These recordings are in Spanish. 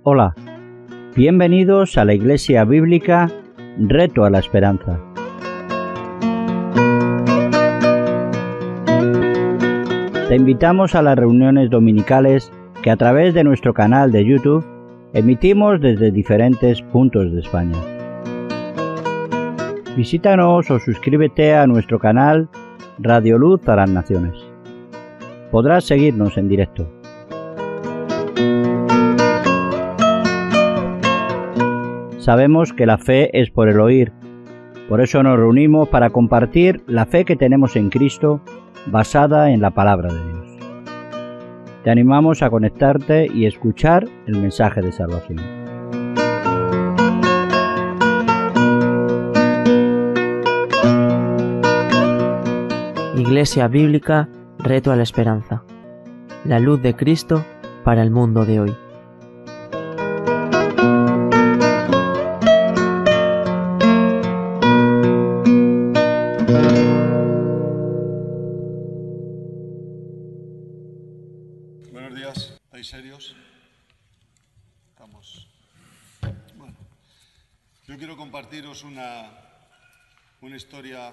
Hola, bienvenidos a la Iglesia Bíblica Reto a la Esperanza. Te invitamos a las reuniones dominicales que a través de nuestro canal de YouTube emitimos desde diferentes puntos de España. Visítanos o suscríbete a nuestro canal Radio Luz a las Naciones. Podrás seguirnos en directo. Sabemos que la fe es por el oír, por eso nos reunimos para compartir la fe que tenemos en Cristo basada en la palabra de Dios. Te animamos a conectarte y escuchar el mensaje de salvación. Iglesia Bíblica Reto a la Esperanza. La luz de Cristo para el mundo de hoy. Buenos días, ¿estáis serios? Estamos. Bueno, yo quiero compartiros una historia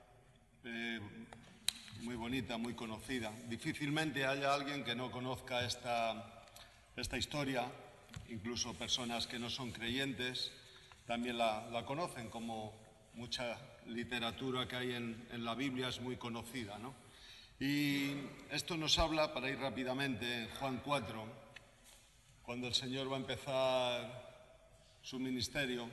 muy bonita, muy conocida. Difícilmente haya alguien que no conozca esta historia, incluso personas que no son creyentes también la conocen, como mucha literatura que hay en la Biblia es muy conocida, ¿no? Y esto nos habla, para ir rápidamente, en Juan 4, cuando el Señor va a empezar su ministerio.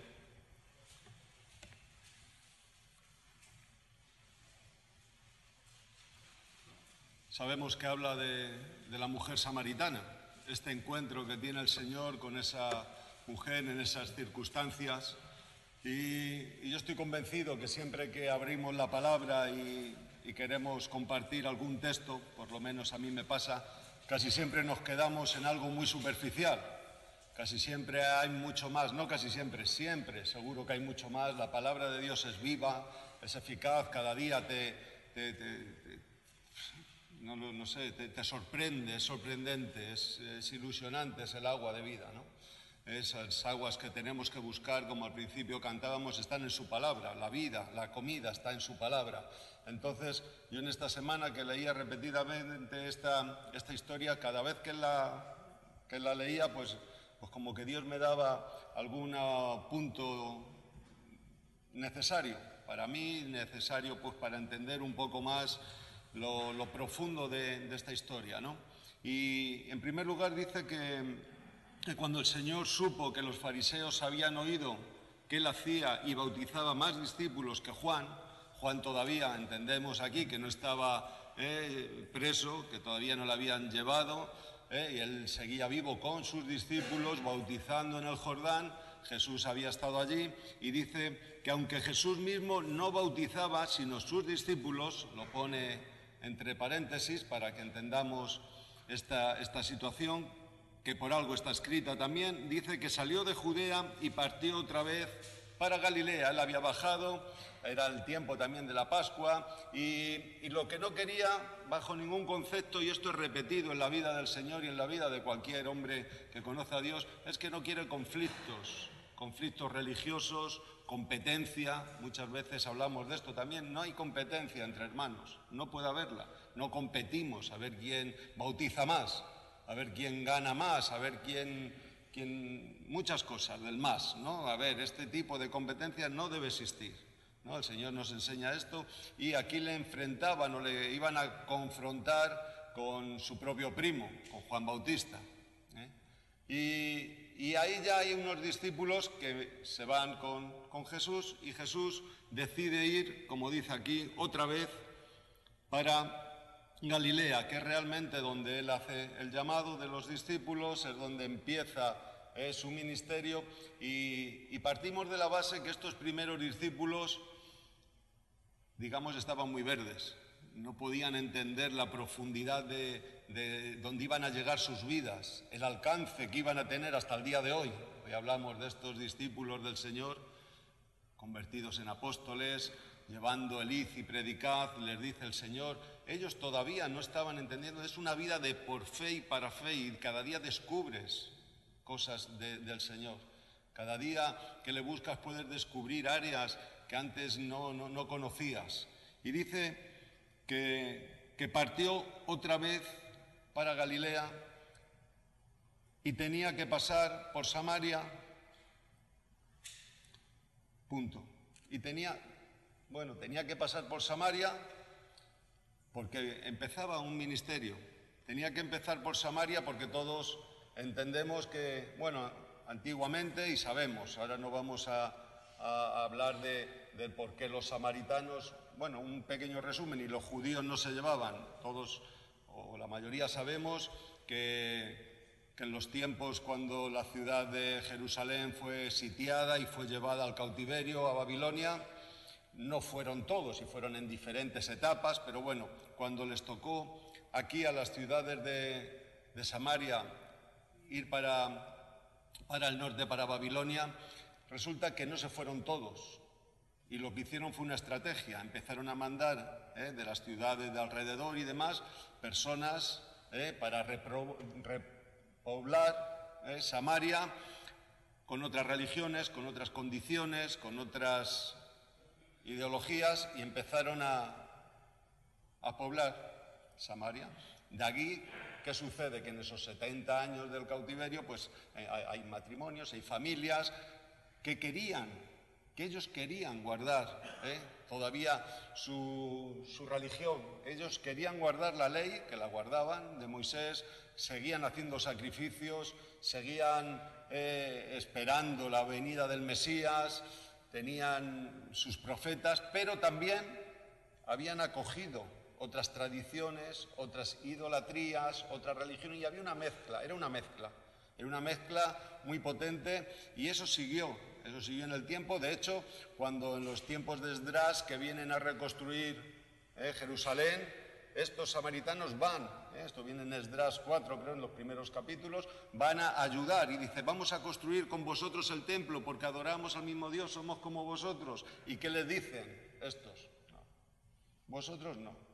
Sabemos que habla de la mujer samaritana, este encuentro que tiene el Señor con esa mujer en esas circunstancias. Y yo estoy convencido que siempre que abrimos la palabra y queremos compartir algún texto, por lo menos a mí me pasa, casi siempre nos quedamos en algo muy superficial. Casi siempre hay mucho más, no casi siempre, siempre, seguro que hay mucho más. La palabra de Dios es viva, es eficaz, cada día te sorprende, es sorprendente, es ilusionante, es el agua de vida, ¿no? Esas aguas que tenemos que buscar, como al principio cantábamos, están en su palabra. La vida, la comida está en su palabra. Entonces, yo en esta semana que leía repetidamente esta historia, cada vez que la leía, pues como que Dios me daba algún punto necesario, para mí necesario, pues para entender un poco más lo profundo de esta historia, ¿no? Y en primer lugar dice que cuando el Señor supo que los fariseos habían oído que él hacía y bautizaba más discípulos que Juan todavía, entendemos aquí, que no estaba preso, que todavía no lo habían llevado, y él seguía vivo con sus discípulos, bautizando en el Jordán. Jesús había estado allí y dice que aunque Jesús mismo no bautizaba, sino sus discípulos, lo pone entre paréntesis para que entendamos esta situación, que por algo está escrita también, dice que salió de Judea y partió otra vez para Galilea. Él había bajado, era el tiempo también de la Pascua, y lo que no quería, bajo ningún concepto, y esto es repetido en la vida del Señor y en la vida de cualquier hombre que conoce a Dios, es que no quiere conflictos religiosos, competencia. Muchas veces hablamos de esto también, no hay competencia entre hermanos, no puede haberla, no competimos a ver quién bautiza más, a ver quién gana más, a ver quién muchas cosas del más, ¿no? A ver, este tipo de competencia no debe existir, ¿no? El Señor nos enseña esto, y aquí le enfrentaban o le iban a confrontar con su propio primo, con Juan Bautista, Y ahí ya hay unos discípulos que se van con Jesús, y Jesús decide ir, como dice aquí, otra vez para Galilea, que es realmente donde él hace el llamado de los discípulos, es donde empieza su ministerio, y partimos de la base que estos primeros discípulos, digamos, estaban muy verdes, no podían entender la profundidad de dónde iban a llegar sus vidas, el alcance que iban a tener hasta el día de hoy. Hoy hablamos de estos discípulos del Señor, convertidos en apóstoles, llevando el id y predicad, les dice el Señor. Ellos todavía no estaban entendiendo, es una vida de por fe y para fe, y cada día descubres cosas del Señor. Cada día que le buscas puedes descubrir áreas que antes no conocías. Y dice que partió otra vez para Galilea y tenía que pasar por Samaria, punto. Y tenía que pasar por Samaria porque empezaba un ministerio. Tenía que empezar por Samaria porque todos entendemos que, antiguamente, y sabemos, ahora no vamos a hablar de por qué los samaritanos, un pequeño resumen, y los judíos no se llevaban. Todos, o la mayoría, sabemos que en los tiempos cuando la ciudad de Jerusalén fue sitiada y fue llevada al cautiverio, a Babilonia, no fueron todos y fueron en diferentes etapas, pero cuando les tocó aquí a las ciudades de Samaria ir para el norte, para Babilonia, resulta que no se fueron todos. Y lo que hicieron fue una estrategia. Empezaron a mandar de las ciudades de alrededor y demás personas para repoblar Samaria con otras religiones, con otras condiciones, con otras ideologías, y empezaron a poblar Samaria. De aquí, ¿qué sucede? Que en esos 70 años del cautiverio, pues hay matrimonios, hay familias que ellos querían guardar todavía su religión. Ellos querían guardar la ley, que la guardaban, de Moisés, seguían haciendo sacrificios, seguían esperando la venida del Mesías, tenían sus profetas, pero también habían acogido otras tradiciones, otras idolatrías, otras religiones, y había una mezcla, era una mezcla muy potente, y eso siguió en el tiempo. De hecho, cuando en los tiempos de Esdras, que vienen a reconstruir Jerusalén, estos samaritanos van, esto viene en Esdras 4, creo, en los primeros capítulos, van a ayudar y dice: vamos a construir con vosotros el templo porque adoramos al mismo Dios, somos como vosotros. ¿Y qué les dicen estos? No. Vosotros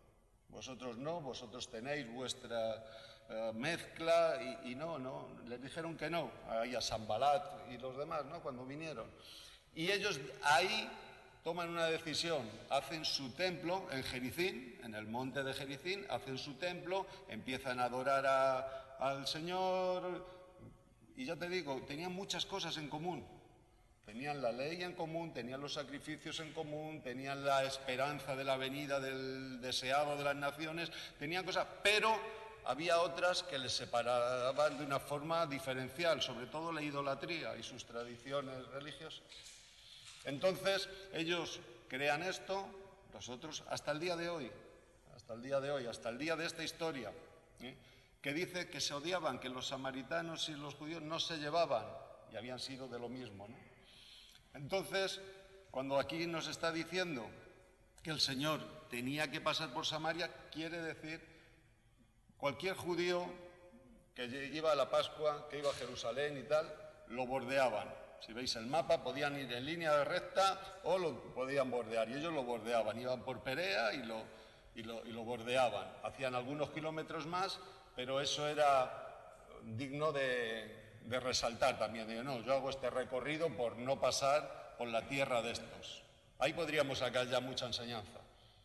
no, vosotros tenéis vuestra mezcla, y no, les dijeron que no, ahí a Sanbalat y los demás, ¿no?, cuando vinieron. Y ellos ahí toman una decisión, hacen su templo en Jericín, en el monte de Jericín, hacen su templo, empiezan a adorar al Señor, y ya te digo, tenían muchas cosas en común. Tenían la ley en común, tenían los sacrificios en común, tenían la esperanza de la venida del deseado de las naciones, tenían cosas, pero había otras que les separaban de una forma diferencial, sobre todo la idolatría y sus tradiciones religiosas. Entonces, ellos crean esto, nosotros, hasta el día de hoy, hasta el día de esta historia, que dice que se odiaban, que los samaritanos y los judíos no se llevaban, y habían sido de lo mismo, ¿no? Entonces, cuando aquí nos está diciendo que el Señor tenía que pasar por Samaria, quiere decir cualquier judío que iba a la Pascua, que iba a Jerusalén y tal, lo bordeaban. Si veis el mapa, podían ir en línea recta o lo podían bordear, y ellos lo bordeaban, iban por Perea y lo bordeaban. Hacían algunos kilómetros más, pero eso era digno de resaltar también. Yo hago este recorrido por no pasar por la tierra de estos. Ahí podríamos sacar ya mucha enseñanza.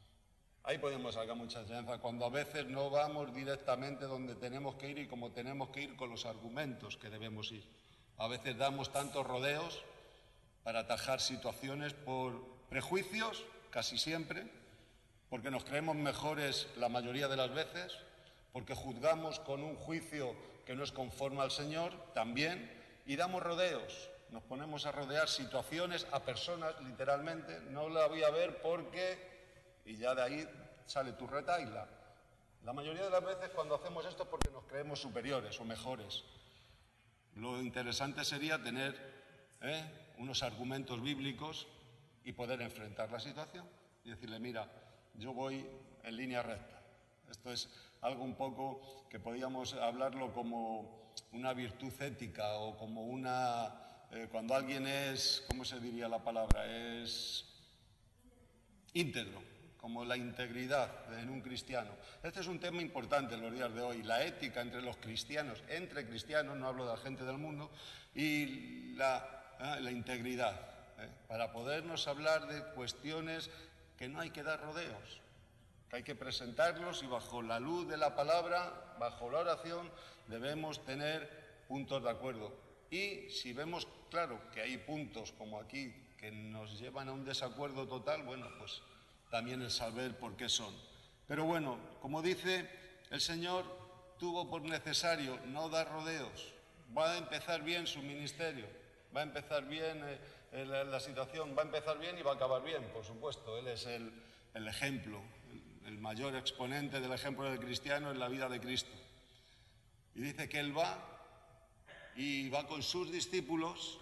Cuando a veces no vamos directamente donde tenemos que ir y como tenemos que ir con los argumentos que debemos ir. A veces damos tantos rodeos para atajar situaciones por prejuicios, casi siempre, porque nos creemos mejores la mayoría de las veces, porque juzgamos con un juicio que no es conforme al Señor también, y damos rodeos, nos ponemos a rodear situaciones, a personas, literalmente, no la voy a ver porque, y ya de ahí sale tu retahíla. La mayoría de las veces cuando hacemos esto es porque nos creemos superiores o mejores. Lo interesante sería tener unos argumentos bíblicos y poder enfrentar la situación y decirle: mira, yo voy en línea recta. Esto es algo un poco que podríamos hablarlo como una virtud ética o como una... cuando alguien es, ¿cómo se diría la palabra? Es íntegro. como la integridad en un cristiano. Este es un tema importante en los días de hoy, la ética entre los cristianos, no hablo de la gente del mundo, y la integridad, para podernos hablar de cuestiones que no hay que dar rodeos, que hay que presentarlos y bajo la luz de la palabra, bajo la oración, debemos tener puntos de acuerdo. Y si vemos, claro, que hay puntos como aquí que nos llevan a un desacuerdo total, bueno, pues también el saber por qué son. Pero bueno, como dice, el Señor tuvo por necesario no dar rodeos. Va a empezar bien su ministerio, va a empezar bien la situación, va a empezar bien y va a acabar bien, por supuesto. Él es el ejemplo, el mayor exponente del ejemplo del cristiano en la vida de Cristo. Y dice que Él va y va con sus discípulos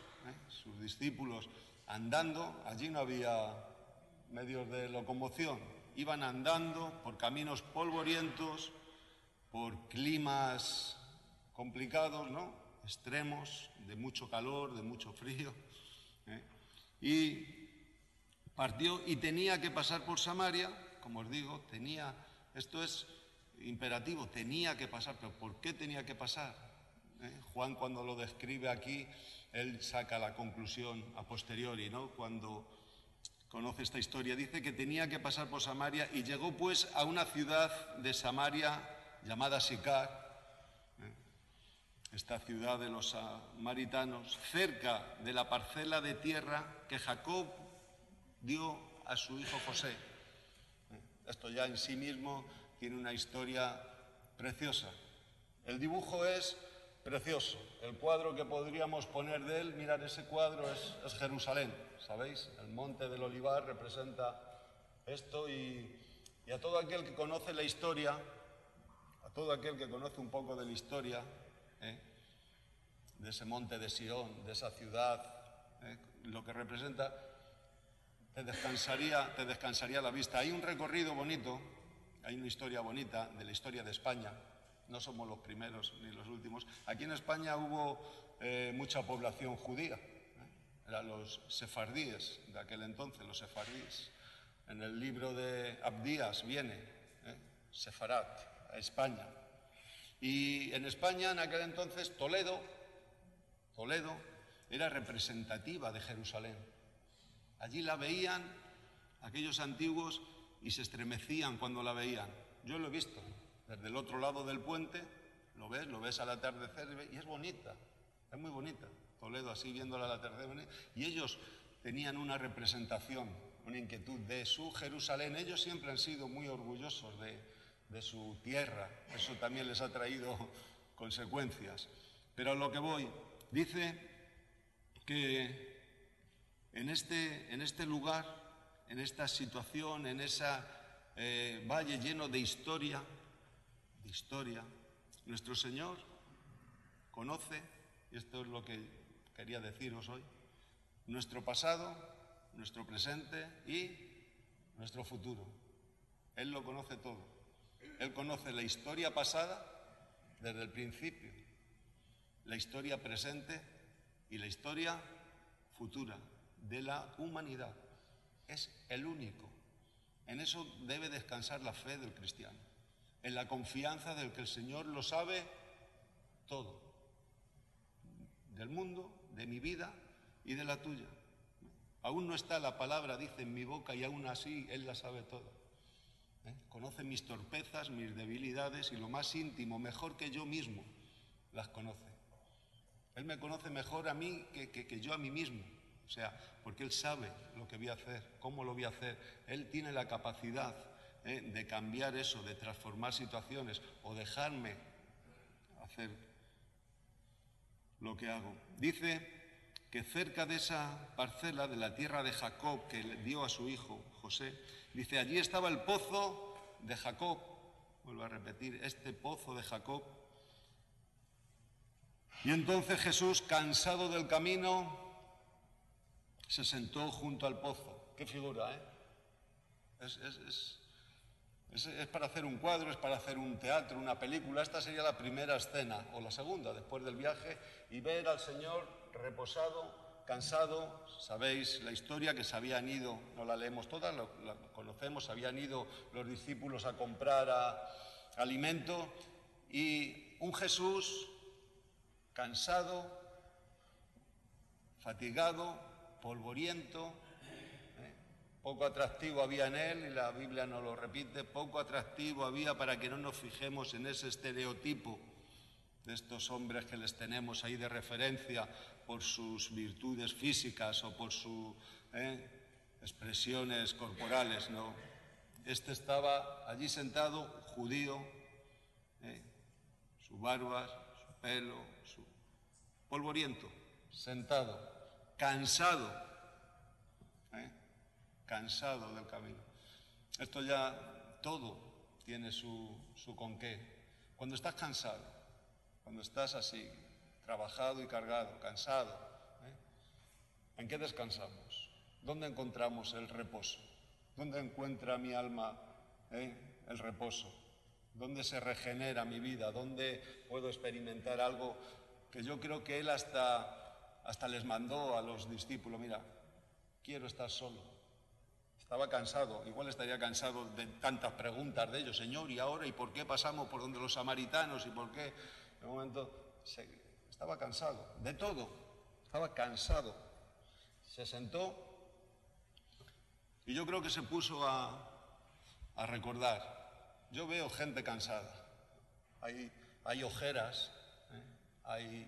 andando. Allí no había medios de locomoción, iban andando por caminos polvorientos, por climas complicados, ¿no? Extremos, de mucho calor, de mucho frío, y partió y tenía que pasar por Samaria, como os digo, esto es imperativo, tenía que pasar, pero ¿por qué tenía que pasar? Juan, cuando lo describe aquí, él saca la conclusión a posteriori, ¿no? Cuando conoce esta historia, dice que tenía que pasar por Samaria y llegó pues a una ciudad de Samaria llamada Sicar, esta ciudad de los samaritanos, cerca de la parcela de tierra que Jacob dio a su hijo José. Esto ya en sí mismo tiene una historia preciosa. El dibujo es precioso. El cuadro que podríamos poner de él, mirad, ese cuadro es Jerusalén, ¿sabéis? El monte del Olivar representa esto y a todo aquel que conoce la historia, a todo aquel que conoce un poco de la historia, de ese monte de Sión, de esa ciudad, lo que representa, te descansaría la vista. Hay un recorrido bonito, hay una historia bonita de la historia de España. No somos los primeros ni los últimos. Aquí en España hubo mucha población judía, eran los sefardíes de aquel entonces, los sefardíes. En el libro de Abdías viene Sefarat, a España. Y en España, en aquel entonces, Toledo era representativa de Jerusalén. Allí la veían aquellos antiguos y se estremecían cuando la veían. Yo lo he visto desde el otro lado del puente, lo ves al atardecer y es bonita, es muy bonita. Toledo así viéndola al atardecer, y ellos tenían una representación, una inquietud de su Jerusalén. Ellos siempre han sido muy orgullosos de su tierra, eso también les ha traído consecuencias. Pero a lo que voy, dice que en este lugar, en esta situación, en ese valle lleno de historia, nuestro Señor conoce, y esto es lo que quería deciros hoy, nuestro pasado, nuestro presente y nuestro futuro. Él lo conoce todo. Él conoce la historia pasada desde el principio, la historia presente y la historia futura de la humanidad. Es el único. En eso debe descansar la fe del cristiano, en la confianza del que el Señor lo sabe todo, del mundo, de mi vida y de la tuya. Aún no está la palabra, dice, en mi boca, y aún así Él la sabe toda. Conoce mis torpezas, mis debilidades, y lo más íntimo, mejor que yo mismo, las conoce. Él me conoce mejor a mí que yo a mí mismo. O sea, porque Él sabe lo que voy a hacer, cómo lo voy a hacer. Él tiene la capacidad de cambiar eso, de transformar situaciones o dejarme hacer lo que hago. Dice que cerca de esa parcela de la tierra de Jacob que le dio a su hijo José, dice, allí estaba el pozo de Jacob. Vuelvo a repetir, este pozo de Jacob. Y entonces Jesús, cansado del camino, se sentó junto al pozo. Qué figura, ¿eh? Es para hacer un cuadro, es para hacer un teatro, una película. Esta sería la primera escena, o la segunda, después del viaje, y ver al Señor reposado cansado, sabéis la historia, que se habían ido, no la leemos toda, la conocemos, se habían ido los discípulos a comprar alimento, y un Jesús cansado, fatigado, polvoriento, poco atractivo había en él, y la Biblia nos lo repite, poco atractivo había para que no nos fijemos en ese estereotipo de estos hombres que les tenemos ahí de referencia por sus virtudes físicas o por sus expresiones corporales, ¿no? Este estaba allí sentado, judío, su barba, su pelo, su polvoriento, sentado, cansado, cansado del camino. Esto ya todo tiene su con qué. Cuando estás cansado, cuando estás así, trabajado y cargado, cansado, ¿en qué descansamos? ¿Dónde encontramos el reposo? ¿Dónde encuentra mi alma el reposo? ¿Dónde se regenera mi vida? ¿Dónde puedo experimentar algo que yo creo que él hasta les mandó a los discípulos? Mira, quiero estar solo. Estaba cansado, igual estaría cansado de tantas preguntas de ellos. Señor, ¿y ahora? ¿Y por qué pasamos por donde los samaritanos? ¿Y por qué? De momento estaba cansado, de todo, estaba cansado. Se sentó y yo creo que se puso a recordar. Yo veo gente cansada, hay ojeras, hay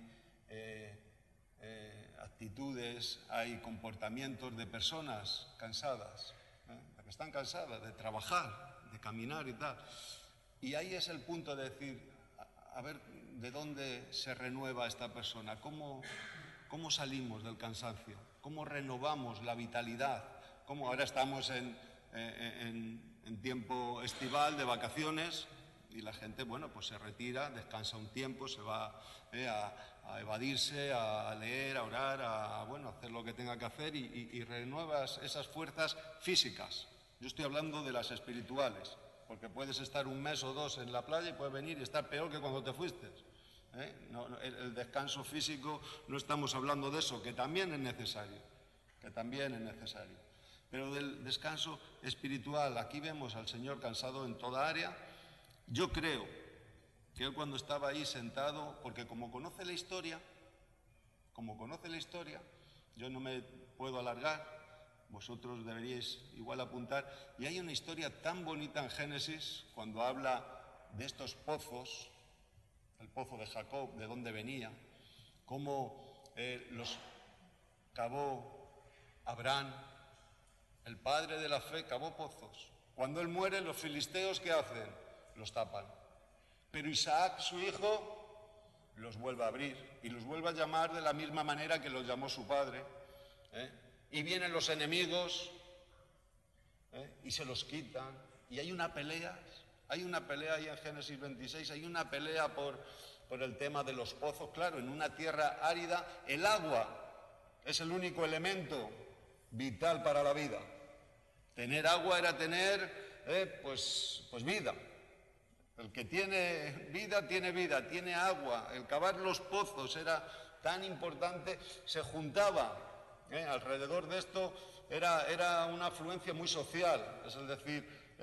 actitudes, hay comportamientos de personas cansadas, que están cansadas de trabajar, de caminar y tal. Y ahí es el punto de decir, a ver de dónde se renueva esta persona, cómo salimos del cansancio, cómo renovamos la vitalidad, cómo ahora estamos en tiempo estival de vacaciones y la gente, bueno, pues se retira, descansa un tiempo, se va a evadirse, a leer, a orar, a hacer lo que tenga que hacer y renuevas esas fuerzas físicas. Yo estoy hablando de las espirituales, porque puedes estar un mes o dos en la playa y puedes venir y estar peor que cuando te fuiste. El descanso físico, no estamos hablando de eso, que también es necesario, Pero del descanso espiritual, aquí vemos al Señor cansado en toda área. Yo creo que él cuando estaba ahí sentado, porque como conoce la historia, yo no me puedo alargar, vosotros deberíais igual apuntar, y hay una historia tan bonita en Génesis, cuando habla de estos pozos, el pozo de Jacob, de dónde venía, cómo los cavó Abraham, el padre de la fe, cavó pozos. Cuando él muere, los filisteos, ¿qué hacen? Los tapan. Pero Isaac, su hijo, los vuelve a abrir y los vuelve a llamar de la misma manera que los llamó su padre. Y vienen los enemigos y se los quitan. Y hay una pelea ahí en Génesis 26, hay una pelea por el tema de los pozos. Claro, en una tierra árida, el agua es el único elemento vital para la vida. Tener agua era tener, pues vida. El que tiene vida, tiene agua. El cavar los pozos era tan importante, se juntaba. Alrededor de esto era una afluencia muy social, es decir,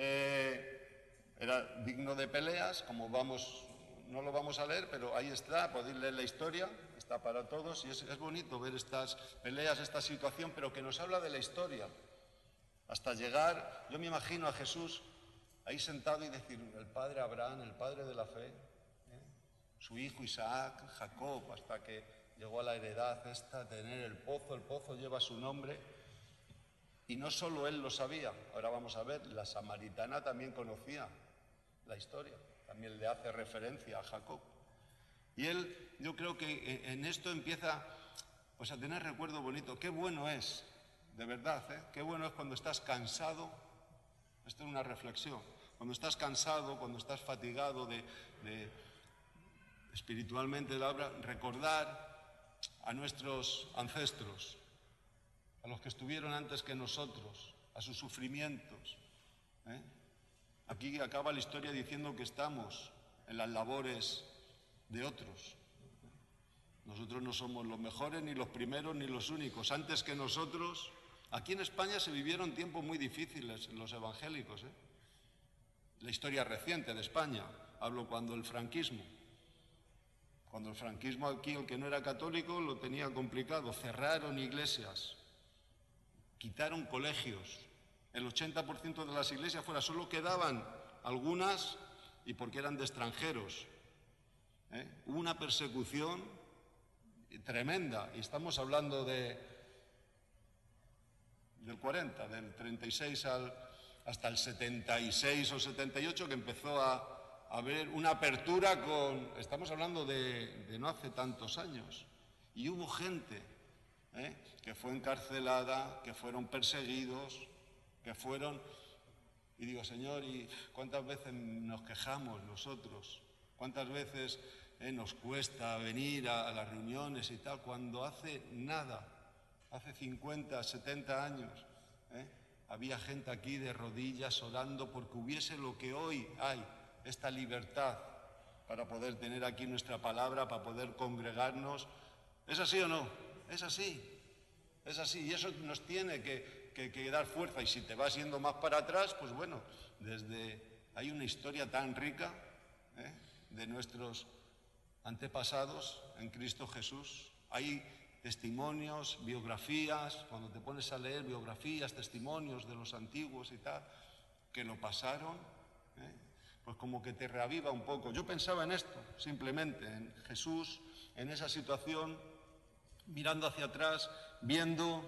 era digno de peleas, como no lo vamos a leer, pero ahí está, podéis leer la historia, está para todos, y es bonito ver estas peleas, esta situación, pero que nos habla de la historia. Hasta llegar, yo me imagino a Jesús ahí sentado y decir, el padre Abraham, el padre de la fe, su hijo Isaac, Jacob, hasta que llegó a la heredad esta, tener el pozo lleva su nombre, y no solo él lo sabía, ahora vamos a ver, la samaritana también conocía la historia, también le hace referencia a Jacob. Y él, yo creo que en esto empieza pues a tener recuerdo bonito. Qué bueno es, de verdad, qué bueno es cuando estás cansado, esto es una reflexión, cuando estás cansado, cuando estás fatigado espiritualmente de la obra, recordar a nuestros ancestros, a los que estuvieron antes que nosotros, a sus sufrimientos. Aquí acaba la historia diciendo que estamos en las labores de otros. Nosotros Nosotros no somos los mejores, ni los primeros, ni los únicos. Antes que nosotros, aquí en España se vivieron tiempos muy difíciles los evangélicos, ¿eh? La historia reciente de España, hablo cuando el franquismo. Cuando el franquismo aquí, el que no era católico, lo tenía complicado. Cerraron iglesias, quitaron colegios. El 80% de las iglesias fuera, solo quedaban algunas y porque eran de extranjeros. Hubo una persecución tremenda, y estamos hablando del 40, del 36 hasta el 76 o 78, que empezó a haber una apertura estamos hablando de no hace tantos años, y hubo gente que fue encarcelada, que fueron perseguidos, que fueron... Y digo, Señor, ¿y cuántas veces nos quejamos nosotros? ¿Cuántas veces nos cuesta venir a las reuniones y tal, cuando hace nada, hace 50, 70 años, había gente aquí de rodillas orando porque hubiese lo que hoy hay, esta libertad para poder tener aquí nuestra palabra, para poder congregarnos? ¿Es así o no? Es así. Es así, y eso nos tiene que dar fuerza. Y si te vas yendo más para atrás, pues bueno, hay una historia tan rica de nuestros antepasados en Cristo Jesús. Hay testimonios, biografías, cuando te pones a leer biografías, testimonios de los antiguos y tal, que lo pasaron, pues como que te reaviva un poco. Yo pensaba en esto, simplemente, en Jesús, en esa situación, mirando hacia atrás, viendo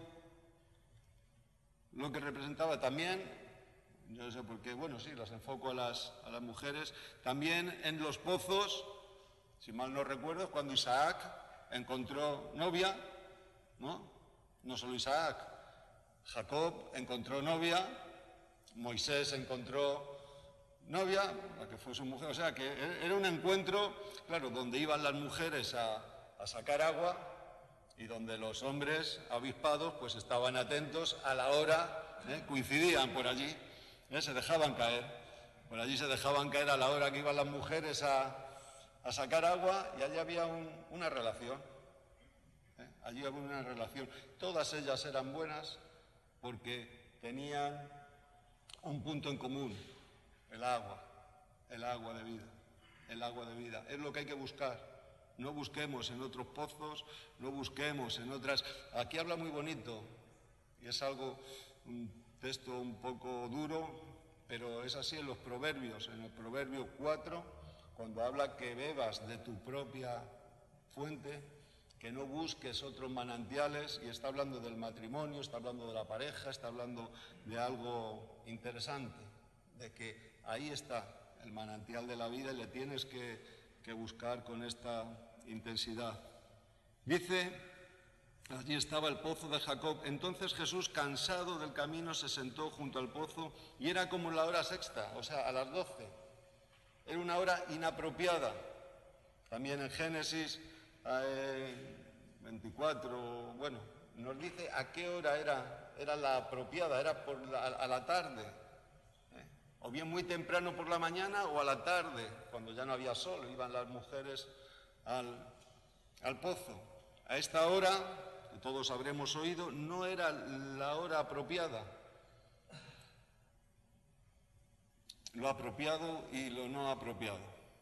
lo que representaba también, yo no sé por qué, bueno, sí, las enfoco a las mujeres, también en los pozos, si mal no recuerdo, es cuando Isaac encontró novia, ¿no? No solo Isaac, Jacob encontró novia, Moisés encontró novia, la que fue su mujer, o sea que era un encuentro, claro, donde iban las mujeres a sacar agua y donde los hombres avispados pues estaban atentos a la hora, coincidían por allí, se dejaban caer, por allí se dejaban caer a la hora que iban las mujeres a sacar agua, y allí había una relación, allí había una relación. Todas ellas eran buenas porque tenían un punto en común: el agua de vida, el agua de vida. Es lo que hay que buscar. No busquemos en otros pozos, no busquemos en otras... Aquí habla muy bonito, y es un texto un poco duro, pero es así en los Proverbios. En el Proverbio 4, cuando habla que bebas de tu propia fuente, que no busques otros manantiales, y está hablando del matrimonio, está hablando de la pareja, está hablando de algo interesante, de que ahí está el manantial de la vida y le tienes que buscar con esta intensidad. Dice, allí estaba el pozo de Jacob. Entonces Jesús, cansado del camino, se sentó junto al pozo, y era como la hora sexta, o sea, a las 12. Era una hora inapropiada. También en Génesis 24, bueno, nos dice a qué hora era la apropiada, era a la tarde, o bien muy temprano por la mañana o a la tarde, cuando ya no había sol, iban las mujeres al pozo. A esta hora, que todos habremos oído, no era la hora apropiada. Lo apropiado y lo no apropiado.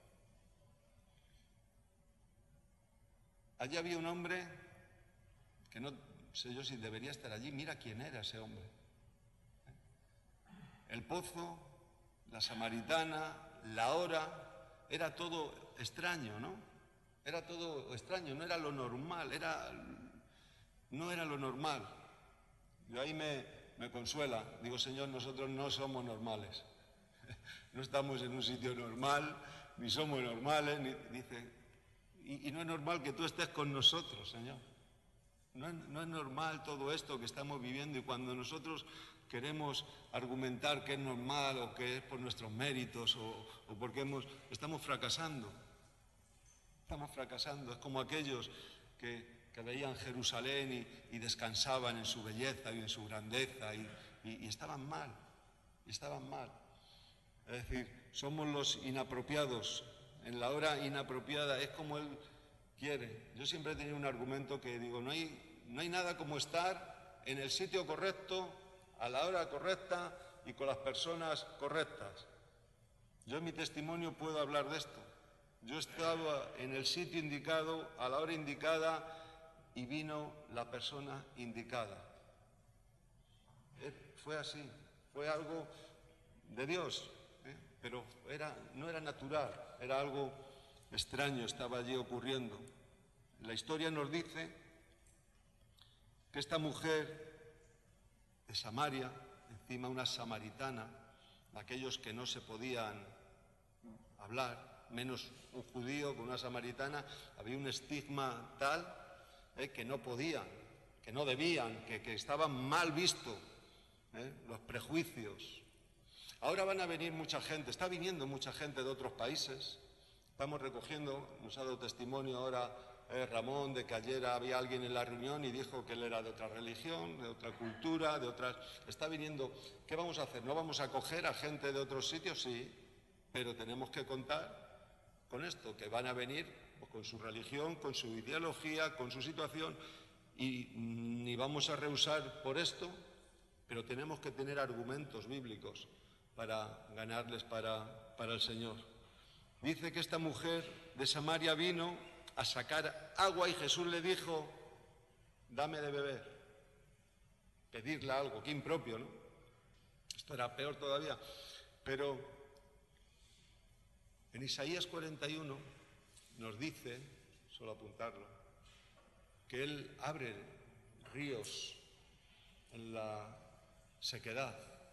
Allí había un hombre que no sé yo si debería estar allí. Mira quién era ese hombre. El pozo, la samaritana, la hora, era todo extraño, ¿no? Era todo extraño, no era lo normal, no era lo normal. Yo ahí me consuela, digo, Señor, nosotros no somos normales. No estamos en un sitio normal, ni somos normales, dice, y no es normal que tú estés con nosotros, Señor. No es normal todo esto que estamos viviendo, y cuando nosotros queremos argumentar que es normal o que es por nuestros méritos o porque estamos fracasando. Estamos fracasando. Es como aquellos que veían Jerusalén y descansaban en su belleza y en su grandeza y estaban mal, Es decir, somos los inapropiados. En la hora inapropiada es como quiere. Yo siempre he tenido un argumento que digo, no hay nada como estar en el sitio correcto, a la hora correcta y con las personas correctas. Yo en mi testimonio puedo hablar de esto. Yo estaba en el sitio indicado, a la hora indicada, y vino la persona indicada. Fue así, fue algo de Dios, pero no era natural, era algo extraño, estaba allí ocurriendo. La historia nos dice que esta mujer de Samaria, encima una samaritana, aquellos que no se podían hablar, menos un judío con una samaritana, había un estigma tal que no podían, que no debían, que estaban mal vistos, los prejuicios. Ahora van a venir mucha gente, está viniendo mucha gente de otros países. Estamos recogiendo, nos ha dado testimonio ahora Ramón, de que ayer había alguien en la reunión y dijo que él era de otra religión, de otra cultura, de otras... Está viniendo, ¿qué vamos a hacer? ¿No vamos a acoger a gente de otros sitios? Sí, pero tenemos que contar con esto, que van a venir pues, con su religión, con su ideología, con su situación, y ni vamos a rehusar por esto, pero tenemos que tener argumentos bíblicos para ganarles para el Señor. Dice que esta mujer de Samaria vino a sacar agua y Jesús le dijo, dame de beber. Pedirle algo, qué impropio, ¿no? Esto era peor todavía. Pero en Isaías 41 nos dice, solo apuntarlo, que Él abre ríos en la sequedad,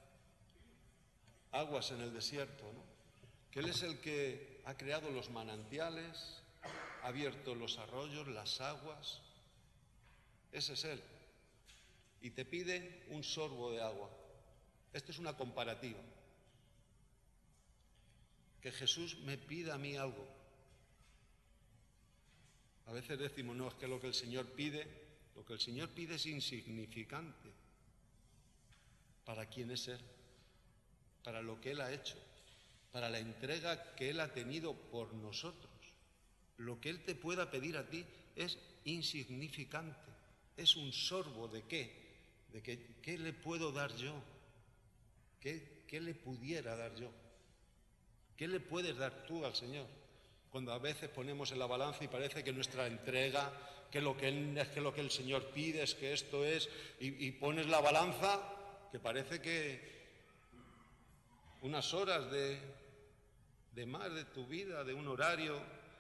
aguas en el desierto, ¿no? Que Él es el que ha creado los manantiales, ha abierto los arroyos, las aguas. Ese es Él. Y te pide un sorbo de agua. Esto es una comparativa. Que Jesús me pida a mí algo. A veces decimos, no, es que lo que el Señor pide es insignificante para quién es Él, para lo que Él ha hecho, para la entrega que Él ha tenido por nosotros. Lo que Él te pueda pedir a ti es insignificante, es un sorbo de qué, ¿qué le puedo dar yo? ¿Qué le pudiera dar yo? ¿Qué le puedes dar tú al Señor? Cuando a veces ponemos en la balanza y parece que nuestra entrega, que lo que el Señor pide es que esto es, y pones la balanza, que parece que unas horas de más de tu vida, de un horario,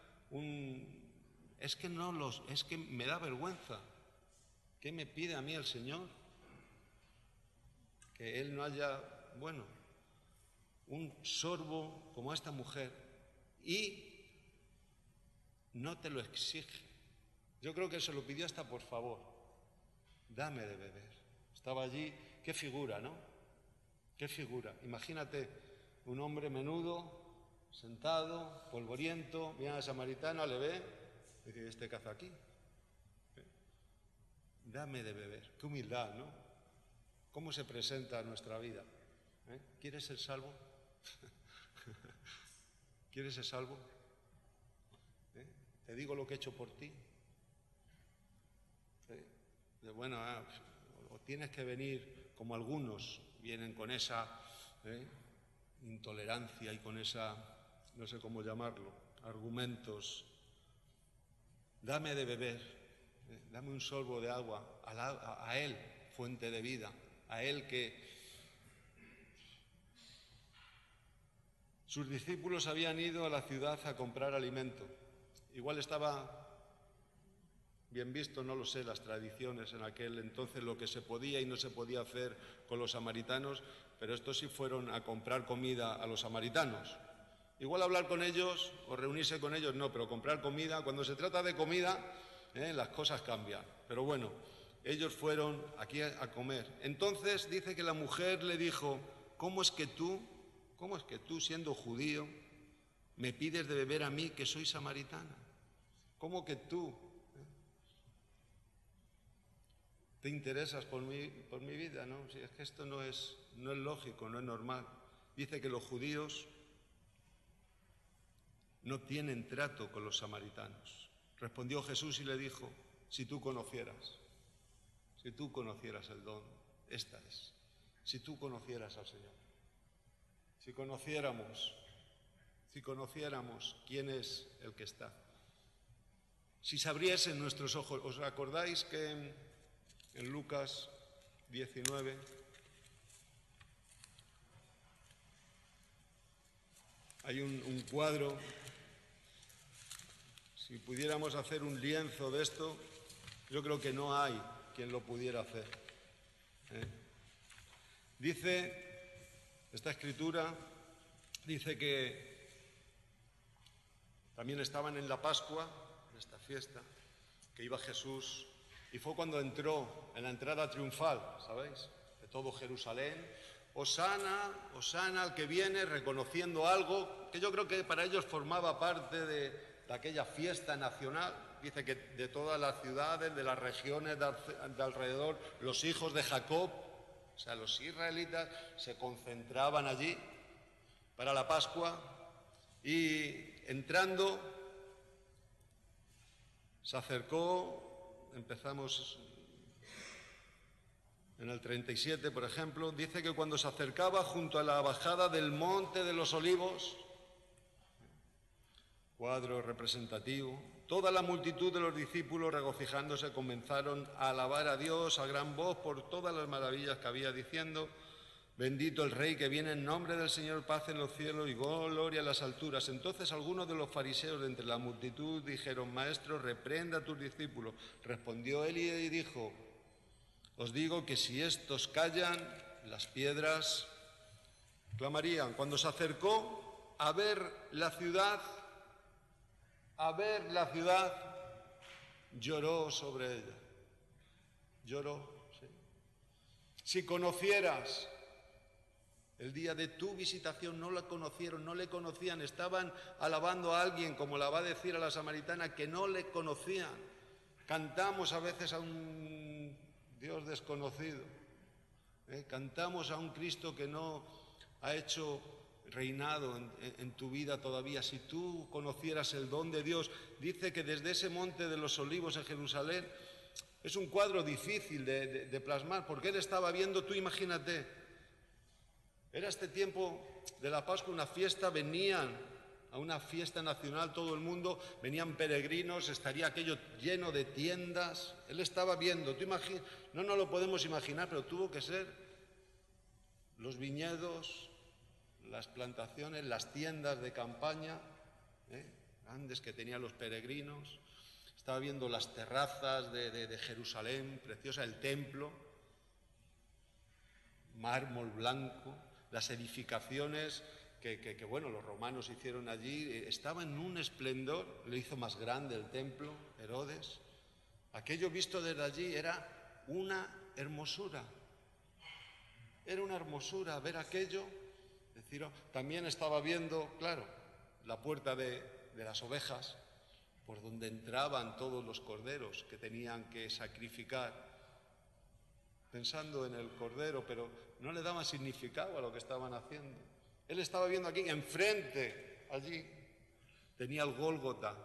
es que me da vergüenza. ¿Qué me pide a mí el Señor? Que Él no haya, un sorbo como esta mujer y no te lo exige. Yo creo que se lo pidió hasta por favor. Dame de beber. Estaba allí, qué figura, ¿no? Qué figura. Imagínate un hombre menudo, sentado, polvoriento, viene a la samaritana, le ve, y dice, ¿este caza aquí? Dame de beber. Qué humildad, ¿no? ¿Cómo se presenta nuestra vida? ¿Quieres ser salvo? ¿Quieres ser salvo? Te digo lo que he hecho por ti. O tienes que venir como algunos vienen con esa intolerancia y con esa, no sé cómo llamarlo, argumentos. Dame de beber, dame un sorbo de agua, a Él, fuente de vida, a Él que... Sus discípulos habían ido a la ciudad a comprar alimento. Igual estaba bien visto, no lo sé, las tradiciones en aquel entonces, lo que se podía y no se podía hacer con los samaritanos, pero estos sí fueron a comprar comida a los samaritanos. Igual hablar con ellos o reunirse con ellos no, pero comprar comida, cuando se trata de comida, las cosas cambian. Pero bueno, ellos fueron aquí a comer. Entonces dice que la mujer le dijo, ¿cómo es que tú, siendo judío, me pides de beber a mí que soy samaritana? ¿Cómo que tú te interesas por mi vida? ¿No? Si es que esto no es lógico, no es normal. Dice que los judíos no tienen trato con los samaritanos. Respondió Jesús y le dijo, si tú conocieras el don, esta es, si tú conocieras al Señor, si conociéramos quién es el que está, si se abriesen nuestros ojos. ¿Os acordáis que en Lucas 19 hay un cuadro? Si pudiéramos hacer un lienzo de esto, yo creo que no hay quien lo pudiera hacer. Dice, esta escritura dice que también estaban en la Pascua, en esta fiesta, que iba Jesús, y fue cuando entró en la entrada triunfal, ¿sabéis?, de todo Jerusalén. Hosana, Hosana al que viene, reconociendo algo que yo creo que para ellos formaba parte de aquella fiesta nacional. Dice que de todas las ciudades, de las regiones de alrededor, los hijos de Jacob, o sea, los israelitas, se concentraban allí para la Pascua, y entrando se acercó, empezamos en el 37, por ejemplo, dice que cuando se acercaba junto a la bajada del Monte de los Olivos, cuadro representativo, toda la multitud de los discípulos, regocijándose, comenzaron a alabar a Dios a gran voz por todas las maravillas que había, diciendo, bendito el Rey que viene en nombre del Señor, paz en los cielos y gloria en las alturas. Entonces algunos de los fariseos de entre la multitud dijeron, Maestro, reprenda a tus discípulos. Respondió él y dijo, os digo que si estos callan, las piedras clamarían. Cuando se acercó a ver la ciudad, lloró sobre ella. Lloró, sí. Si conocieras el día de tu visitación, no la conocieron, no le conocían, estaban alabando a alguien, como la va a decir a la samaritana, que no le conocían. Cantamos a veces a un Dios desconocido, cantamos a un Cristo que no ha hecho reinado en tu vida todavía. Si tú conocieras el don de Dios, dice que desde ese Monte de los Olivos en Jerusalén, es un cuadro difícil de plasmar, porque él estaba viendo, tú imagínate, era este tiempo de la Pascua, una fiesta, venían a una fiesta nacional todo el mundo, venían peregrinos, estaría aquello lleno de tiendas, él estaba viendo, no nos lo podemos imaginar, pero tuvo que ser los viñedos, las plantaciones, las tiendas de campaña, grandes que tenían los peregrinos, estaba viendo las terrazas de Jerusalén, preciosa, el templo, mármol blanco, las edificaciones que bueno, los romanos hicieron allí, estaba en un esplendor, le hizo más grande el templo, Herodes. Aquello visto desde allí era una hermosura ver aquello. Decir, también estaba viendo, claro, la puerta de las ovejas, por donde entraban todos los corderos que tenían que sacrificar, pensando en el cordero, pero no le daban significado a lo que estaban haciendo. Él estaba viendo aquí, enfrente, allí, tenía el Gólgota,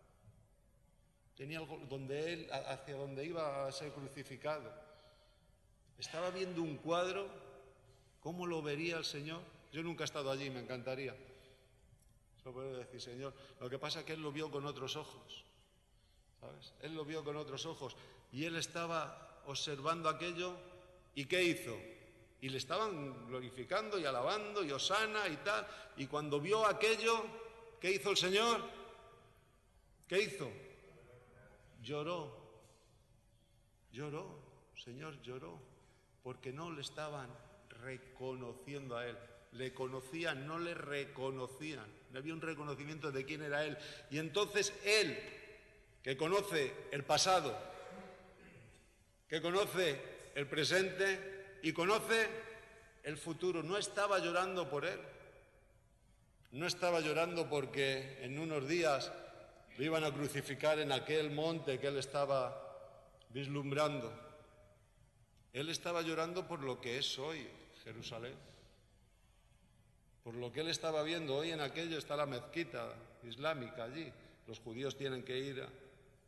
hacia donde iba a ser crucificado. Estaba viendo un cuadro, ¿cómo lo vería el Señor? Yo nunca he estado allí, me encantaría. Solo puedo decir, Señor, lo que pasa es que él lo vio con otros ojos, ¿sabes? Él lo vio con otros ojos y él estaba observando aquello, ¿y qué hizo? Y le estaban glorificando y alabando y hosana y tal, y cuando vio aquello, ¿qué hizo el Señor? ¿Qué hizo? Lloró, Señor lloró, porque no le estaban reconociendo a él. Le conocían, no le reconocían, no había un reconocimiento de quién era él. Y entonces él, que conoce el pasado, que conoce el presente y conoce el futuro, no estaba llorando por él, no estaba llorando porque en unos días lo iban a crucificar en aquel monte que él estaba vislumbrando. Él estaba llorando por lo que es hoy Jerusalén, por lo que él estaba viendo. Hoy en aquello está la mezquita islámica allí, los judíos tienen que ir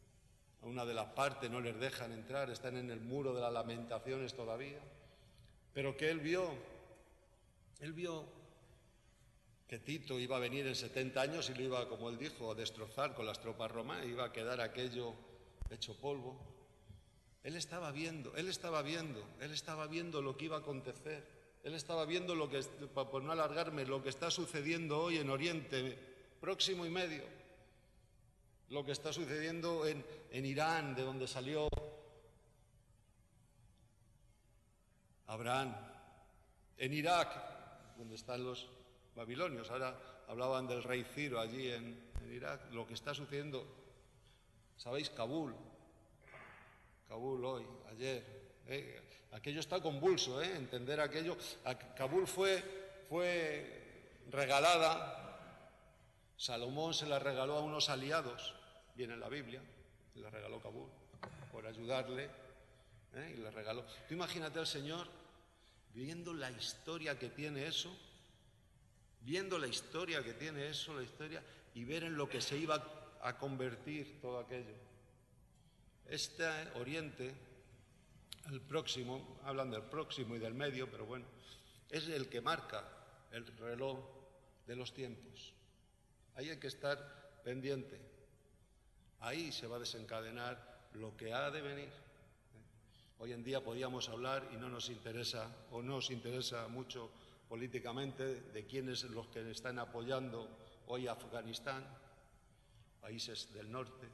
a una de las partes no les dejan entrar, están en el muro de las lamentaciones todavía, pero que él vio que Tito iba a venir en 70 años y lo iba, como él dijo, a destrozar con las tropas romanas, iba a quedar aquello hecho polvo. Él estaba viendo lo que iba a acontecer. Él estaba viendo lo que, por no alargarme, lo que está sucediendo hoy en Oriente Próximo y Medio, lo que está sucediendo en Irán, de donde salió Abraham, en Irak, donde están los babilonios. Ahora hablaban del rey Ciro allí en Irak, lo que está sucediendo, ¿sabéis? Kabul hoy, ayer, aquello está convulso, entender aquello. Kabul fue regalada, Salomón se la regaló a unos aliados, viene en la Biblia, le regaló Kabul por ayudarle, y le regaló. Tú imagínate al Señor viendo la historia que tiene eso, la historia, y ver en lo que se iba a convertir todo aquello. Este Oriente, el Próximo, hablan del Próximo y del Medio, pero bueno, es el que marca el reloj de los tiempos. Ahí hay que estar pendiente. Ahí se va a desencadenar lo que ha de venir. Hoy en día podíamos hablar, y no nos interesa mucho políticamente, de quiénes los que están apoyando hoy a Afganistán, países del norte.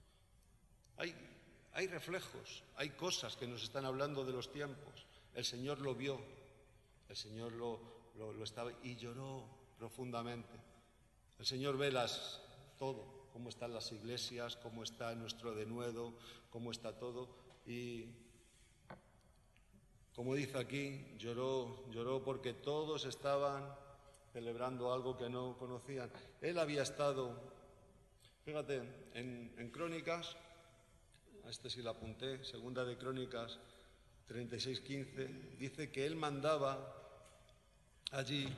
Hay reflejos, hay cosas que nos están hablando de los tiempos. El Señor lo vio, el Señor lo estaba y lloró profundamente. El Señor ve todo, cómo están las iglesias, cómo está nuestro denuedo, cómo está todo. Y como dice aquí, lloró porque todos estaban celebrando algo que no conocían. Él había estado, fíjate, en Crónicas, a este sí lo apunté, segunda de Crónicas 36:15, dice que él mandaba allí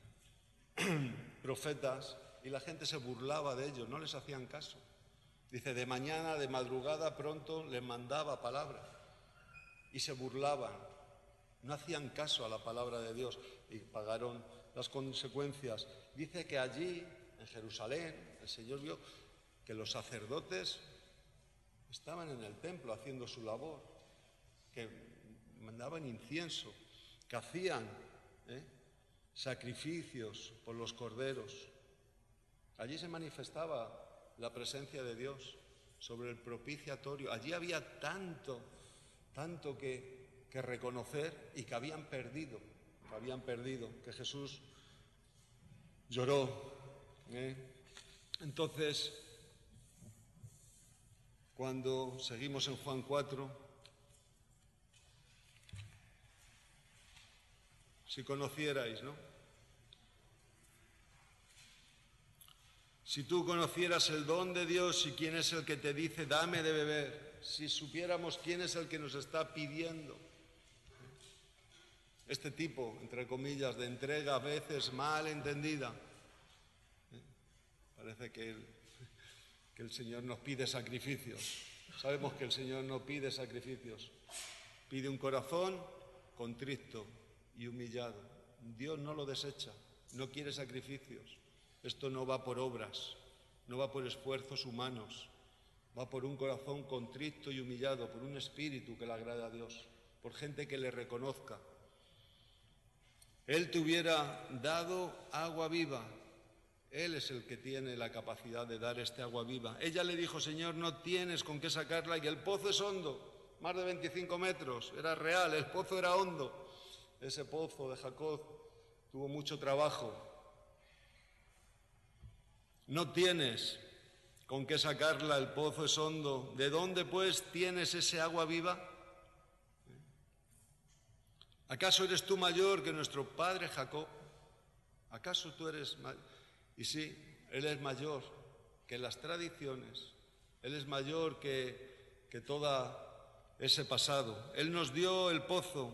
profetas y la gente se burlaba de ellos, no les hacían caso. Dice, de mañana, de madrugada, pronto les mandaba palabra y se burlaban, no hacían caso a la palabra de Dios y pagaron las consecuencias. Dice que allí, en Jerusalén, el Señor vio que los sacerdotes estaban en el templo haciendo su labor, que mandaban incienso, que hacían sacrificios por los corderos. Allí se manifestaba la presencia de Dios sobre el propiciatorio. Allí había tanto que reconocer y que habían perdido, que Jesús lloró. Entonces, cuando seguimos en Juan 4, si conocierais, ¿no? Si tú conocieras el don de Dios y quién es el que te dice, dame de beber, si supiéramos quién es el que nos está pidiendo este tipo, entre comillas, de entrega a veces mal entendida, parece que el Señor nos pide sacrificios. Sabemos que el Señor no pide sacrificios, pide un corazón contrito y humillado. Dios no lo desecha, no quiere sacrificios. Esto no va por obras, no va por esfuerzos humanos, va por un corazón contrito y humillado, por un espíritu que le agrada a Dios, por gente que le reconozca. Él te hubiera dado agua viva. Él es el que tiene la capacidad de dar este agua viva. Ella le dijo, Señor, no tienes con qué sacarla y el pozo es hondo, más de 25 metros, era real, el pozo era hondo. Ese pozo de Jacob tuvo mucho trabajo. No tienes con qué sacarla, el pozo es hondo. ¿De dónde, pues, tienes ese agua viva? ¿Acaso eres tú mayor que nuestro padre Jacob? ¿Acaso tú eres mayor? Y sí, él es mayor que las tradiciones, él es mayor que todo ese pasado. Él nos dio el pozo,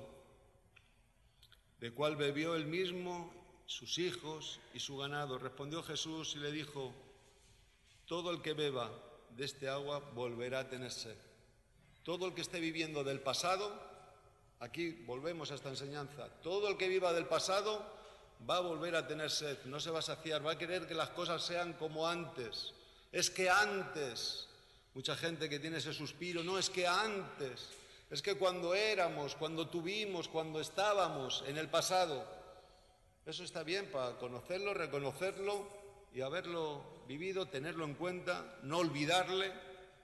de cual bebió él mismo, sus hijos y su ganado. Respondió Jesús y le dijo, todo el que beba de este agua volverá a tener sed. Todo el que esté viviendo del pasado, aquí volvemos a esta enseñanza, todo el que viva del pasado va a volver a tener sed, no se va a saciar, va a querer que las cosas sean como antes. Es que antes, mucha gente que tiene ese suspiro, no, es que antes, es que cuando éramos, cuando tuvimos, cuando estábamos en el pasado, eso está bien para conocerlo, reconocerlo y haberlo vivido, tenerlo en cuenta, no olvidarle,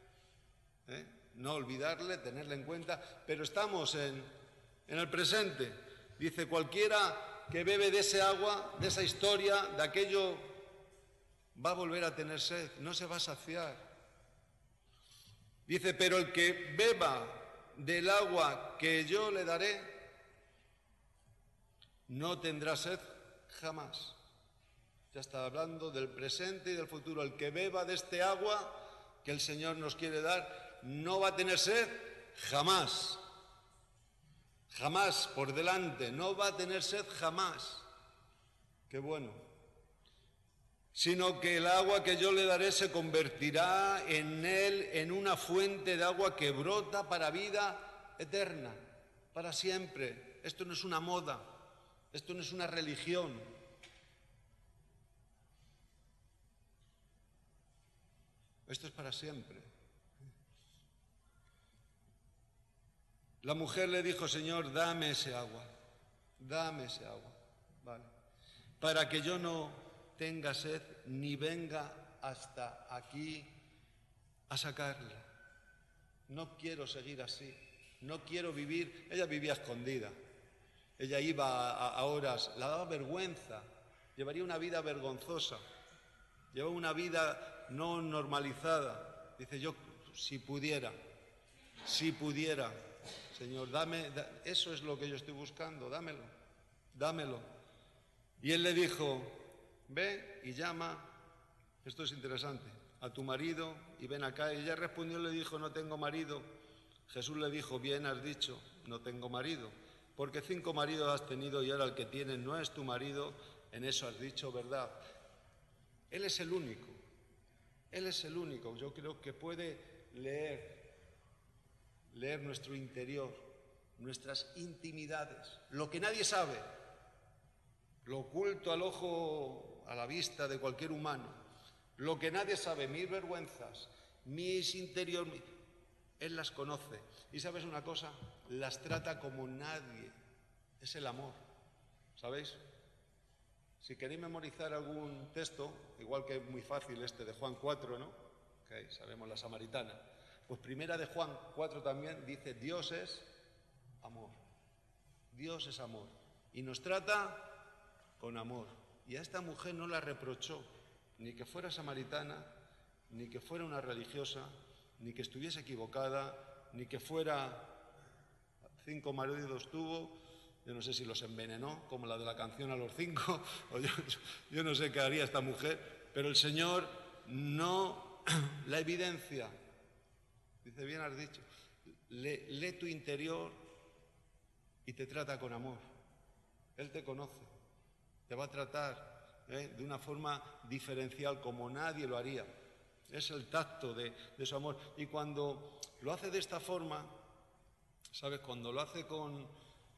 no olvidarle, tenerle en cuenta, pero estamos en el presente. Dice, cualquiera que bebe de ese agua, de esa historia, de aquello, va a volver a tener sed, no se va a saciar. Dice, pero el que beba del agua que yo le daré, no tendrá sed jamás. Ya está hablando del presente y del futuro. El que beba de este agua que el Señor nos quiere dar, no va a tener sed jamás. Jamás por delante, no va a tener sed jamás. Qué bueno. Sino que el agua que yo le daré se convertirá en él en una fuente de agua que brota para vida eterna, para siempre. Esto no es una moda, esto no es una religión. Esto es para siempre. La mujer le dijo, Señor, dame ese agua, ¿vale? Para que yo no tenga sed ni venga hasta aquí a sacarla. No quiero seguir así, no quiero vivir. Ella vivía escondida, ella iba a horas, la daba vergüenza, llevaría una vida vergonzosa, llevaba una vida no normalizada. Dice, yo si pudiera, Señor, dame, eso es lo que yo estoy buscando, dámelo. Y él le dijo, ve y llama, esto es interesante, a tu marido y ven acá. Y ella respondió y le dijo, no tengo marido. Jesús le dijo, bien has dicho, no tengo marido, porque 5 maridos has tenido y ahora el que tienes no es tu marido, en eso has dicho verdad. Él es el único, yo creo que puede leer nuestro interior, nuestras intimidades, lo que nadie sabe, lo oculto al ojo, a la vista de cualquier humano, lo que nadie sabe, mis vergüenzas, mis interiores, Él las conoce. Y ¿sabes una cosa? Las trata como nadie, es el amor, ¿sabéis? Si queréis memorizar algún texto, igual que es muy fácil este de Juan 4, ¿no? Okay, sabemos la samaritana. Pues primera de Juan 4 también dice, Dios es amor. Dios es amor. Y nos trata con amor. Y a esta mujer no la reprochó, ni que fuera samaritana, ni que fuera una religiosa, ni que estuviese equivocada, ni que fuera 5 maridos tuvo. Yo no sé si los envenenó, como la de la canción a los 5, o yo no sé qué haría esta mujer, pero el Señor no la evidencia. Dice, bien has dicho, lee tu interior y te trata con amor. Él te conoce, te va a tratar de una forma diferencial como nadie lo haría. Es el tacto de su amor. Y cuando lo hace de esta forma, ¿sabes? Cuando lo hace con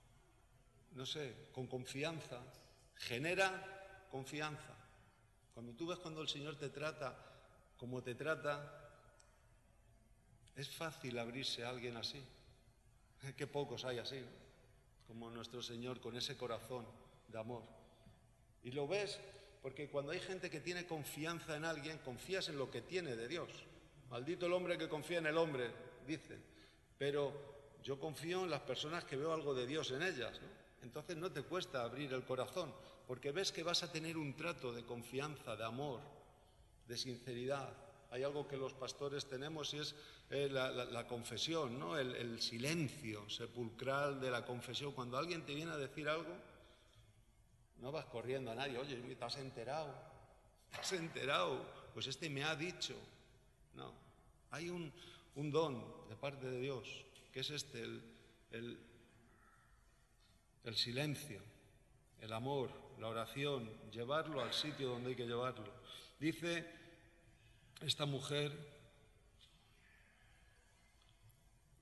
confianza, genera confianza. Cuando tú ves cuando el Señor te trata como te trata, es fácil abrirse a alguien así. Qué pocos hay así, ¿no? Como nuestro Señor, con ese corazón de amor. Y lo ves porque cuando hay gente que tiene confianza en alguien, confías en lo que tiene de Dios. Maldito el hombre que confía en el hombre, dicen. Pero yo confío en las personas que veo algo de Dios en ellas, ¿no? Entonces no te cuesta abrir el corazón, porque ves que vas a tener un trato de confianza, de amor, de sinceridad. Hay algo que los pastores tenemos y es la confesión, ¿no? El silencio sepulcral de la confesión. Cuando alguien te viene a decir algo, no vas corriendo a nadie. Oye, ¿te has enterado? ¿Te has enterado? Pues este me ha dicho. No, hay un don de parte de Dios, que es este, el silencio, el amor, la oración, llevarlo al sitio donde hay que llevarlo. Dice esta mujer,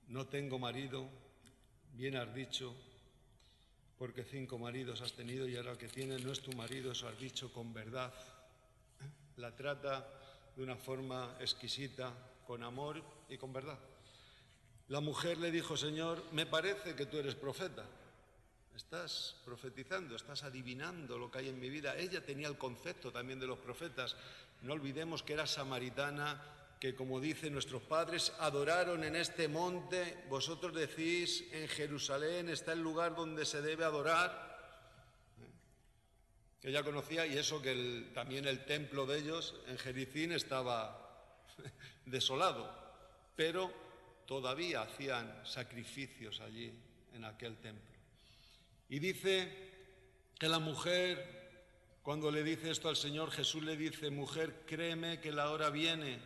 no tengo marido, bien has dicho, porque 5 maridos has tenido y ahora el que tienes no es tu marido, eso has dicho con verdad. La trata de una forma exquisita, con amor y con verdad. La mujer le dijo, Señor, me parece que tú eres profeta. Estás profetizando, estás adivinando lo que hay en mi vida. Ella tenía el concepto también de los profetas. No olvidemos que era samaritana, que como dicen nuestros padres, adoraron en este monte. Vosotros decís, en Jerusalén está el lugar donde se debe adorar. Ella conocía, y eso que también el templo de ellos en Jericín estaba desolado, pero todavía hacían sacrificios allí en aquel templo. Y dice que la mujer, cuando le dice esto al Señor, Jesús le dice, mujer, créeme que la hora viene,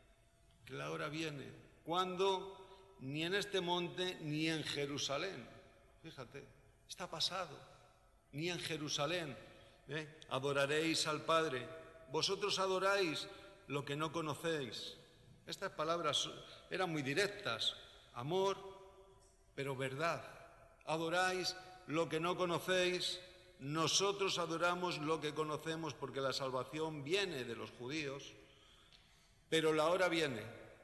cuando ni en este monte ni en Jerusalén, fíjate, está pasado, ni en Jerusalén, adoraréis al Padre, vosotros adoráis lo que no conocéis. Estas palabras eran muy directas, amor, pero verdad. Adoráis lo que no conocéis, nosotros adoramos lo que conocemos porque la salvación viene de los judíos, pero la hora viene.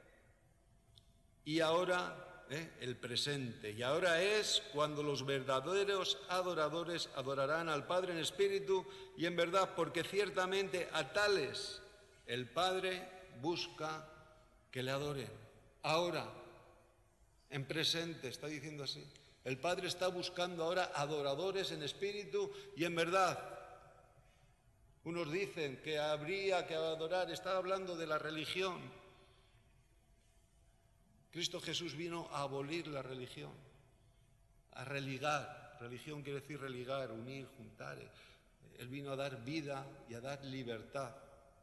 Y ahora, el presente, y ahora es cuando los verdaderos adoradores adorarán al Padre en espíritu y en verdad, porque ciertamente a tales el Padre busca que le adoren. Ahora, en presente, está diciendo así. El Padre está buscando ahora adoradores en espíritu y en verdad. Unos dicen que habría que adorar, está hablando de la religión. Cristo Jesús vino a abolir la religión, a religar. Religión quiere decir religar, unir, juntar. Él vino a dar vida y a dar libertad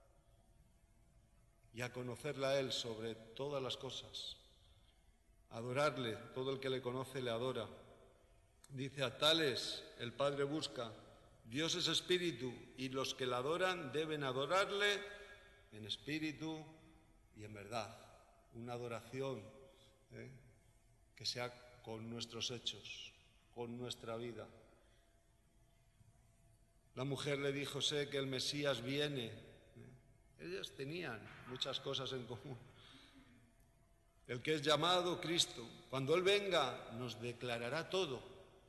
y a conocerle a Él sobre todas las cosas. Adorarle, todo el que le conoce le adora. Dice, a tales el Padre busca. Dios es espíritu y los que le adoran deben adorarle en espíritu y en verdad. Una adoración que sea con nuestros hechos, con nuestra vida. La mujer le dijo, sé que el Mesías viene. Ellas tenían muchas cosas en común. El que es llamado Cristo, cuando Él venga, nos declarará todo.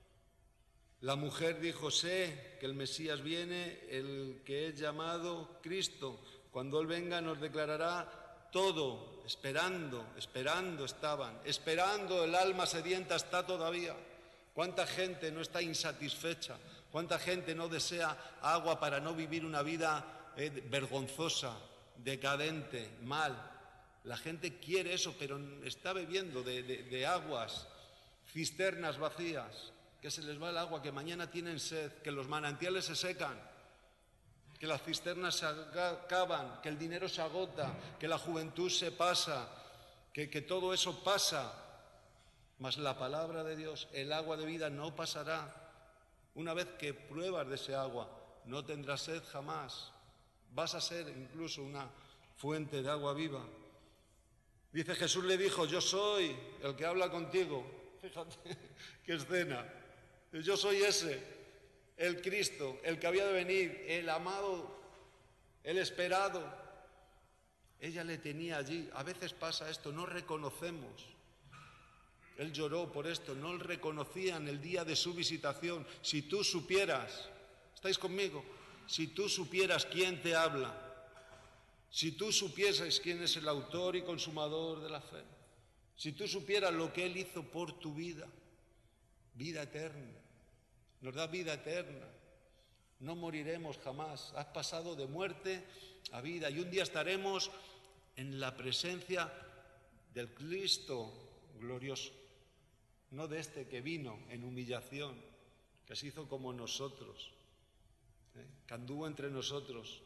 La mujer dijo, sé que el Mesías viene, el que es llamado Cristo, cuando Él venga nos declarará todo. Esperando estaban, esperando, el alma sedienta está todavía. ¿Cuánta gente no está insatisfecha? ¿Cuánta gente no desea agua para no vivir una vida vergonzosa, decadente, mal? La gente quiere eso, pero está bebiendo de aguas, cisternas vacías, que se les va el agua, que mañana tienen sed, que los manantiales se secan, que las cisternas se acaban, que el dinero se agota, que la juventud se pasa, que todo eso pasa. Mas la palabra de Dios, el agua de vida, no pasará. Una vez que pruebas de ese agua, no tendrás sed jamás. Vas a ser incluso una fuente de agua viva. Dice, Jesús le dijo, yo soy el que habla contigo. Fíjate qué escena. Yo soy ese, el Cristo, el que había de venir, el amado, el esperado. Ella le tenía allí. A veces pasa esto, no reconocemos. Él lloró por esto, no le reconocían el día de su visitación. Si tú supieras, ¿estáis conmigo? Si tú supieras quién te habla, si tú supieses quién es el autor y consumador de la fe, si tú supieras lo que Él hizo por tu vida, vida eterna, nos da vida eterna, no moriremos jamás, has pasado de muerte a vida y un día estaremos en la presencia del Cristo glorioso, no de este que vino en humillación, que se hizo como nosotros, que anduvo entre nosotros,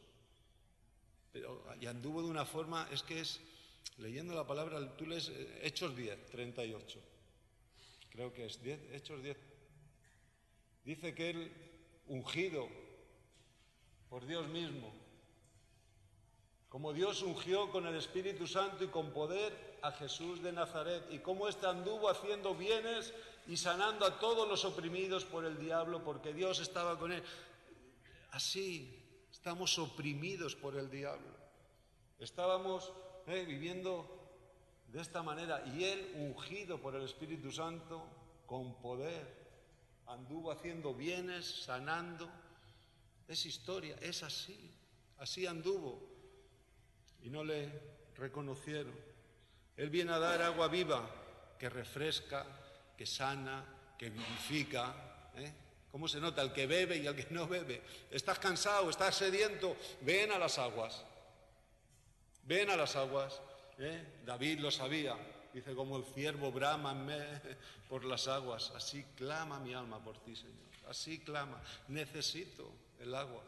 y anduvo de una forma, leyendo la palabra, tú lees Hechos 10, 38, creo que es 10, Hechos 10, dice que él, ungido por Dios mismo, Como Dios ungió con el Espíritu Santo y con poder a Jesús de Nazaret, y cómo éste anduvo haciendo bienes y sanando a todos los oprimidos por el diablo, porque Dios estaba con él. Así, estamos oprimidos por el diablo. Estábamos viviendo de esta manera, y él, ungido por el Espíritu Santo, con poder, anduvo haciendo bienes, sanando. Es historia, es así, así anduvo. Y no le reconocieron. Él viene a dar agua viva, que refresca, que sana, que vivifica. ¿Cómo se nota el que bebe y el que no bebe? ¿Estás cansado? ¿Estás sediento? Ven a las aguas. Ven a las aguas. David lo sabía. Dice, como el ciervo brama por las aguas. Así clama mi alma por ti, Señor. Así clama. Necesito el agua.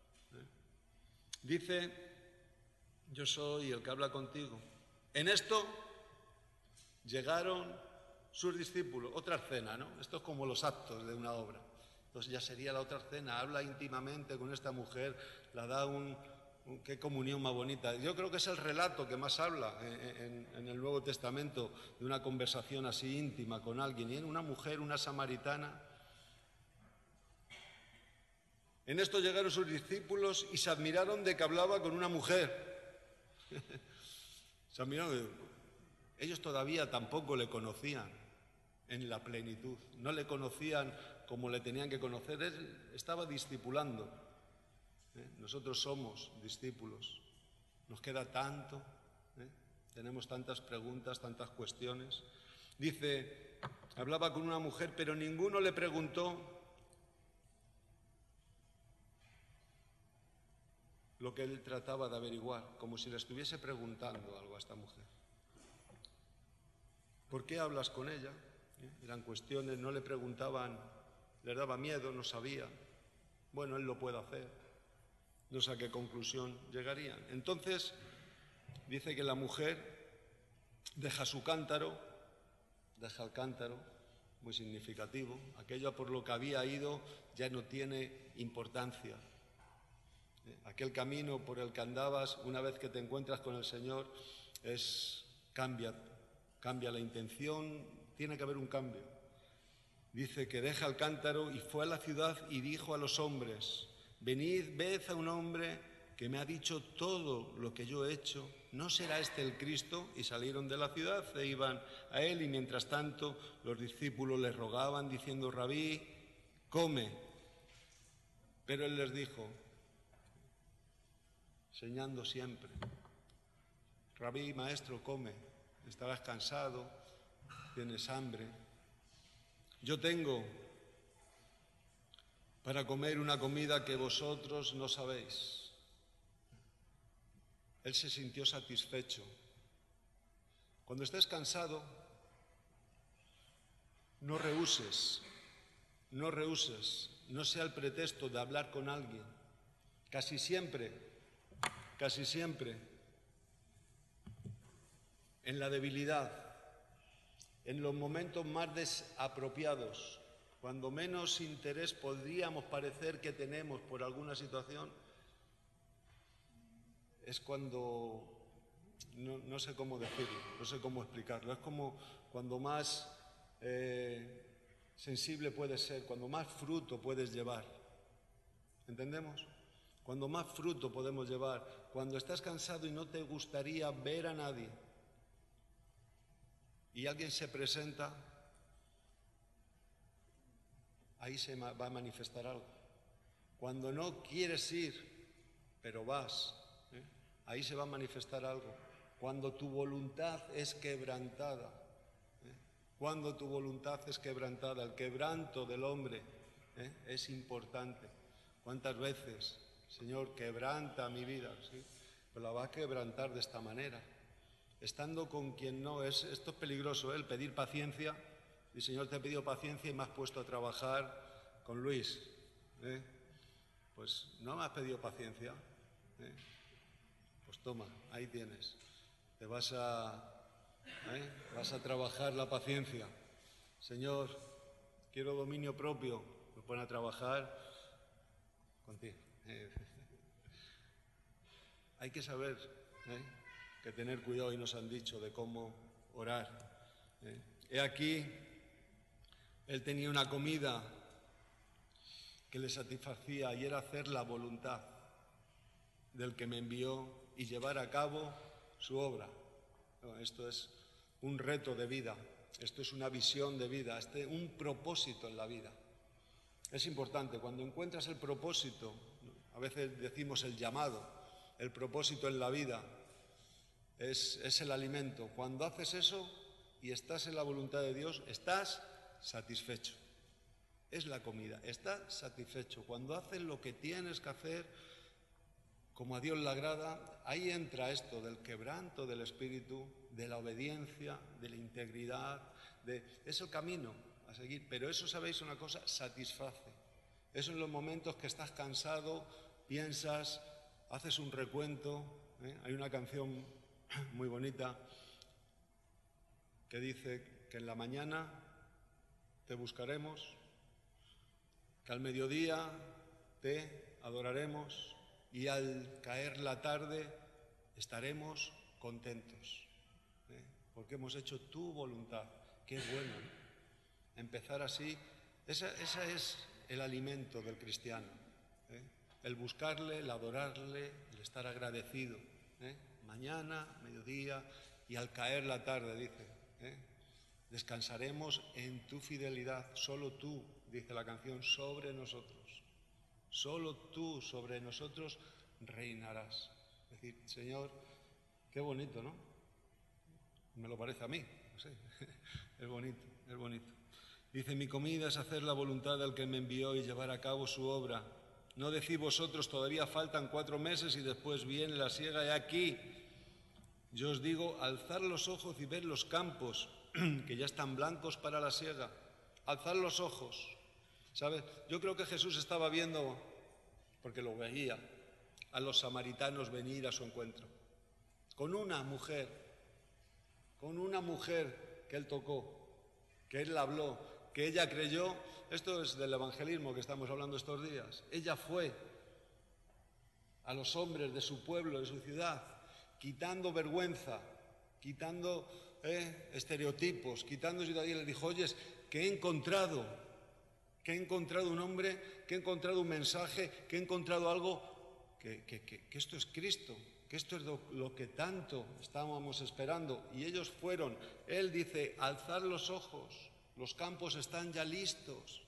Dice, yo soy el que habla contigo. En esto llegaron sus discípulos. Otra cena, ¿no? Esto es como los actos de una obra. Entonces ya sería la otra cena. Habla íntimamente con esta mujer, la da qué comunión más bonita. Yo creo que es el relato que más habla en el Nuevo Testamento de una conversación así íntima con alguien. Y en una mujer, una samaritana. En esto llegaron sus discípulos y se admiraron de que hablaba con una mujer. Se admiraron. Ellos todavía tampoco le conocían en la plenitud. No le conocían como le tenían que conocer. Él estaba discipulando. Nosotros somos discípulos. Nos queda tanto. Tenemos tantas preguntas, tantas cuestiones. Dice, hablaba con una mujer, pero ninguno le preguntó lo que él trataba de averiguar, como si le estuviese preguntando algo a esta mujer. ¿Por qué hablas con ella? Eran cuestiones, no le preguntaban, les daba miedo, no sabía. Bueno, él lo puede hacer. No sé a qué conclusión llegarían. Entonces, dice que la mujer deja su cántaro, deja el cántaro, muy significativo. Aquello por lo que había ido ya no tiene importancia. Aquel camino por el que andabas, una vez que te encuentras con el Señor, cambia la intención, tiene que haber un cambio. Dice que deja el cántaro y fue a la ciudad y dijo a los hombres, venid, ved a un hombre que me ha dicho todo lo que yo he hecho, ¿no será este el Cristo? Y salieron de la ciudad e iban a él, y mientras tanto los discípulos le rogaban diciendo, Rabí, come. Pero él les dijo, enseñando siempre, Rabí, maestro, come, estabas cansado, tienes hambre. Yo tengo para comer una comida que vosotros no sabéis. Él se sintió satisfecho. Cuando estés cansado, no rehuses, no sea el pretexto de hablar con alguien. Casi siempre, en la debilidad, en los momentos más desapropiados, cuando menos interés podríamos parecer que tenemos por alguna situación, es cuando, no sé cómo decirlo, no sé cómo explicarlo, es como cuando más sensible puedes ser, cuando más fruto puedes llevar. ¿Entendemos? Cuando más fruto podemos llevar, cuando estás cansado y no te gustaría ver a nadie y alguien se presenta, ahí se va a manifestar algo. Cuando no quieres ir, pero vas, ahí se va a manifestar algo. Cuando tu voluntad es quebrantada, cuando tu voluntad es quebrantada, el quebranto del hombre es importante. ¿Cuántas veces, Señor, quebranta mi vida? ¿Sí? Pero la va a quebrantar de esta manera, estando con quien no es. Esto es peligroso, el pedir paciencia. Y Señor, te he pedido paciencia y me has puesto a trabajar con Luis. Pues no me has pedido paciencia. Pues toma, ahí tienes. Te vas a trabajar la paciencia. Señor, quiero dominio propio. Me pone a trabajar contigo. hay que saber que tener cuidado, y nos han dicho, de cómo orar. He aquí, él tenía una comida que le satisfacía y era hacer la voluntad del que me envió y llevar a cabo su obra. Esto es un reto de vida, esto es una visión de vida, un propósito en la vida. Es importante, cuando encuentras el propósito, a veces decimos el llamado, el propósito en la vida es el alimento. Cuando haces eso y estás en la voluntad de Dios, estás satisfecho. Es la comida, estás satisfecho. Cuando haces lo que tienes que hacer, como a Dios le agrada, ahí entra esto del quebranto del espíritu, de la obediencia, de la integridad, es el camino a seguir. Pero eso, ¿sabéis una cosa? Satisface. Eso en los momentos que estás cansado, piensas, haces un recuento. Hay una canción muy bonita que dice que en la mañana te buscaremos, que al mediodía te adoraremos y al caer la tarde estaremos contentos, porque hemos hecho tu voluntad. Qué bueno, ¿no? Empezar así, esa es el alimento del cristiano, el buscarle, el adorarle, el estar agradecido, mañana, mediodía y al caer la tarde, dice, descansaremos en tu fidelidad, solo tú, dice la canción, sobre nosotros. Solo tú sobre nosotros reinarás. Es decir, Señor, qué bonito, ¿no? Me lo parece a mí, no sé. Es bonito, es bonito. Dice, mi comida es hacer la voluntad del que me envió y llevar a cabo su obra. No decís vosotros, todavía faltan 4 meses y después viene la siega. Y aquí, yo os digo, alzad los ojos y ved los campos, que ya están blancos para la siega. Alzad los ojos. ¿Sabes? Yo creo que Jesús estaba viendo, porque lo veía, a los samaritanos venir a su encuentro. Con una mujer que él tocó, que él habló, que ella creyó. Esto es del evangelismo que estamos hablando estos días. Ella fue a los hombres de su pueblo, de su ciudad, quitando vergüenza, quitando estereotipos, quitando ciudadanía, y le dijo, oyes, que he encontrado un hombre, que he encontrado un mensaje, que he encontrado algo, que esto es Cristo, que esto es lo que tanto estábamos esperando. Y ellos fueron. Él dice, alzad los ojos, los campos están ya listos.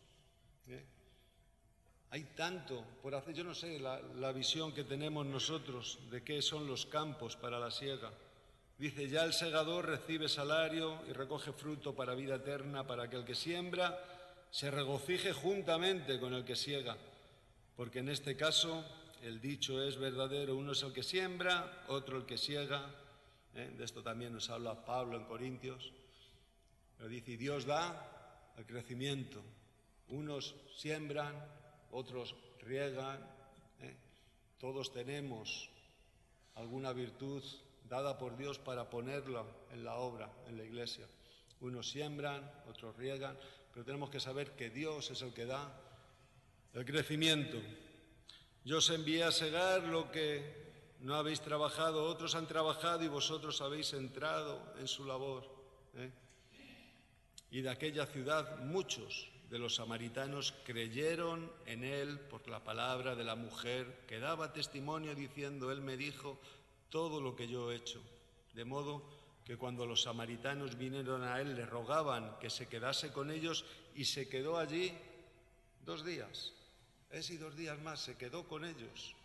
Hay tanto por hacer. Yo no sé la visión que tenemos nosotros de qué son los campos para la siega. Dice, ya el segador recibe salario y recoge fruto para vida eterna, para que el que siembra se regocije juntamente con el que siega, porque en este caso el dicho es verdadero, uno es el que siembra, otro el que siega. De esto también nos habla Pablo en Corintios. Pero dice, y Dios da el crecimiento. Unos siembran, otros riegan. Todos tenemos alguna virtud dada por Dios para ponerla en la obra, en la iglesia. Unos siembran, otros riegan, pero tenemos que saber que Dios es el que da el crecimiento. Yo os envié a segar lo que no habéis trabajado, otros han trabajado y vosotros habéis entrado en su labor. Y de aquella ciudad muchos de los samaritanos creyeron en él por la palabra de la mujer que daba testimonio diciendo, él me dijo todo lo que yo he hecho. De modo que cuando los samaritanos vinieron a él le rogaban que se quedase con ellos y se quedó allí 2 días. Y 2 días más se quedó con ellos.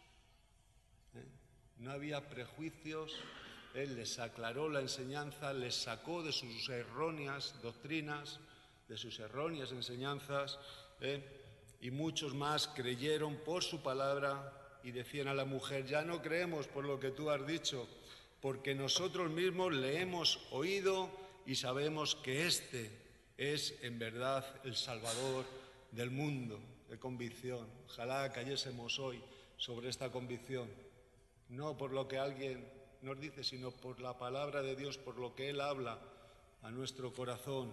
No había prejuicios, él les aclaró la enseñanza, les sacó de sus erróneas doctrinas, de sus erróneas enseñanzas, y muchos más creyeron por su palabra y decían a la mujer, ya no creemos por lo que tú has dicho, porque nosotros mismos le hemos oído y sabemos que este es en verdad el Salvador del mundo. De convicción. Ojalá cayésemos hoy sobre esta convicción, no por lo que alguien nos dice, sino por la palabra de Dios, por lo que Él habla a nuestro corazón.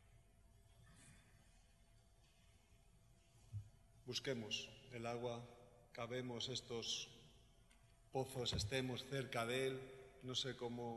Busquemos el agua cavemos estos pozos, estemos cerca de Él. No sé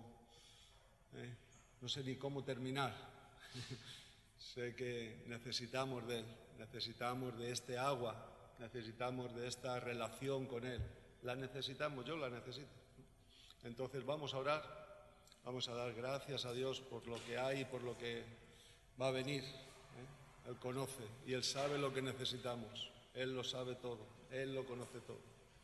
ni cómo terminar. Sé que necesitamos de Él, necesitamos de este agua, necesitamos de esta relación con Él. La necesitamos, yo la necesito. Entonces vamos a orar, vamos a dar gracias a Dios por lo que hay y por lo que va a venir. Él conoce y Él sabe lo que necesitamos. Él lo sabe todo, Él lo conoce todo.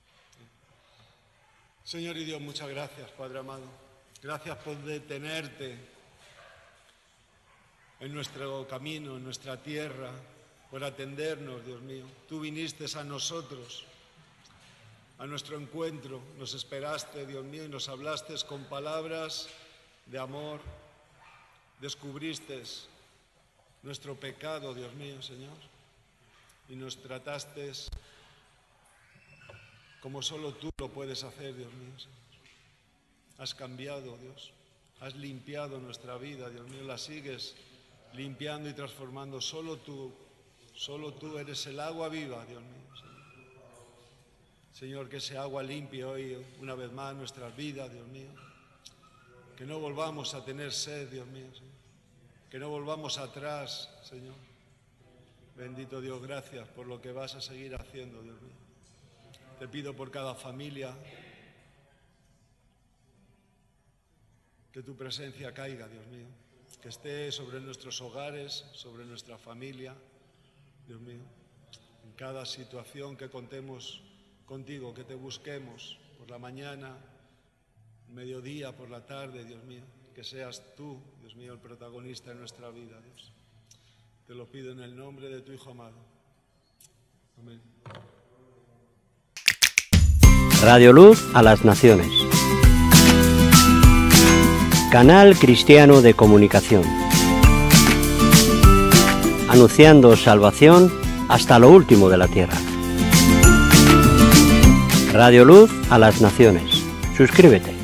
Señor y Dios, muchas gracias, Padre amado. Gracias por detenerte en nuestro camino, en nuestra tierra, por atendernos, Dios mío. Tú viniste a nosotros, a nuestro encuentro, nos esperaste, Dios mío, y nos hablaste con palabras de amor. Descubriste nuestro pecado, Dios mío, Señor, y nos trataste como solo tú lo puedes hacer, Dios mío, Señor. Has cambiado, Dios, has limpiado nuestra vida, Dios mío, la sigues limpiando y transformando. Solo tú eres el agua viva, Dios mío, Señor. Señor, que ese agua limpie hoy una vez más nuestras vidas, Dios mío. Que no volvamos a tener sed, Dios mío, Señor. Que no volvamos atrás, Señor. Bendito Dios, gracias por lo que vas a seguir haciendo, Dios mío. Te pido por cada familia que tu presencia caiga, Dios mío. Que esté sobre nuestros hogares, sobre nuestra familia, Dios mío. En cada situación que contemos contigo, que te busquemos por la mañana, mediodía, por la tarde, Dios mío. Que seas tú, Dios mío, el protagonista de nuestra vida, Dios. Te lo pido en el nombre de tu Hijo amado. Amén. Radio Luz a las Naciones. Canal cristiano de comunicación. Anunciando salvación hasta lo último de la tierra. Radio Luz a las Naciones. Suscríbete.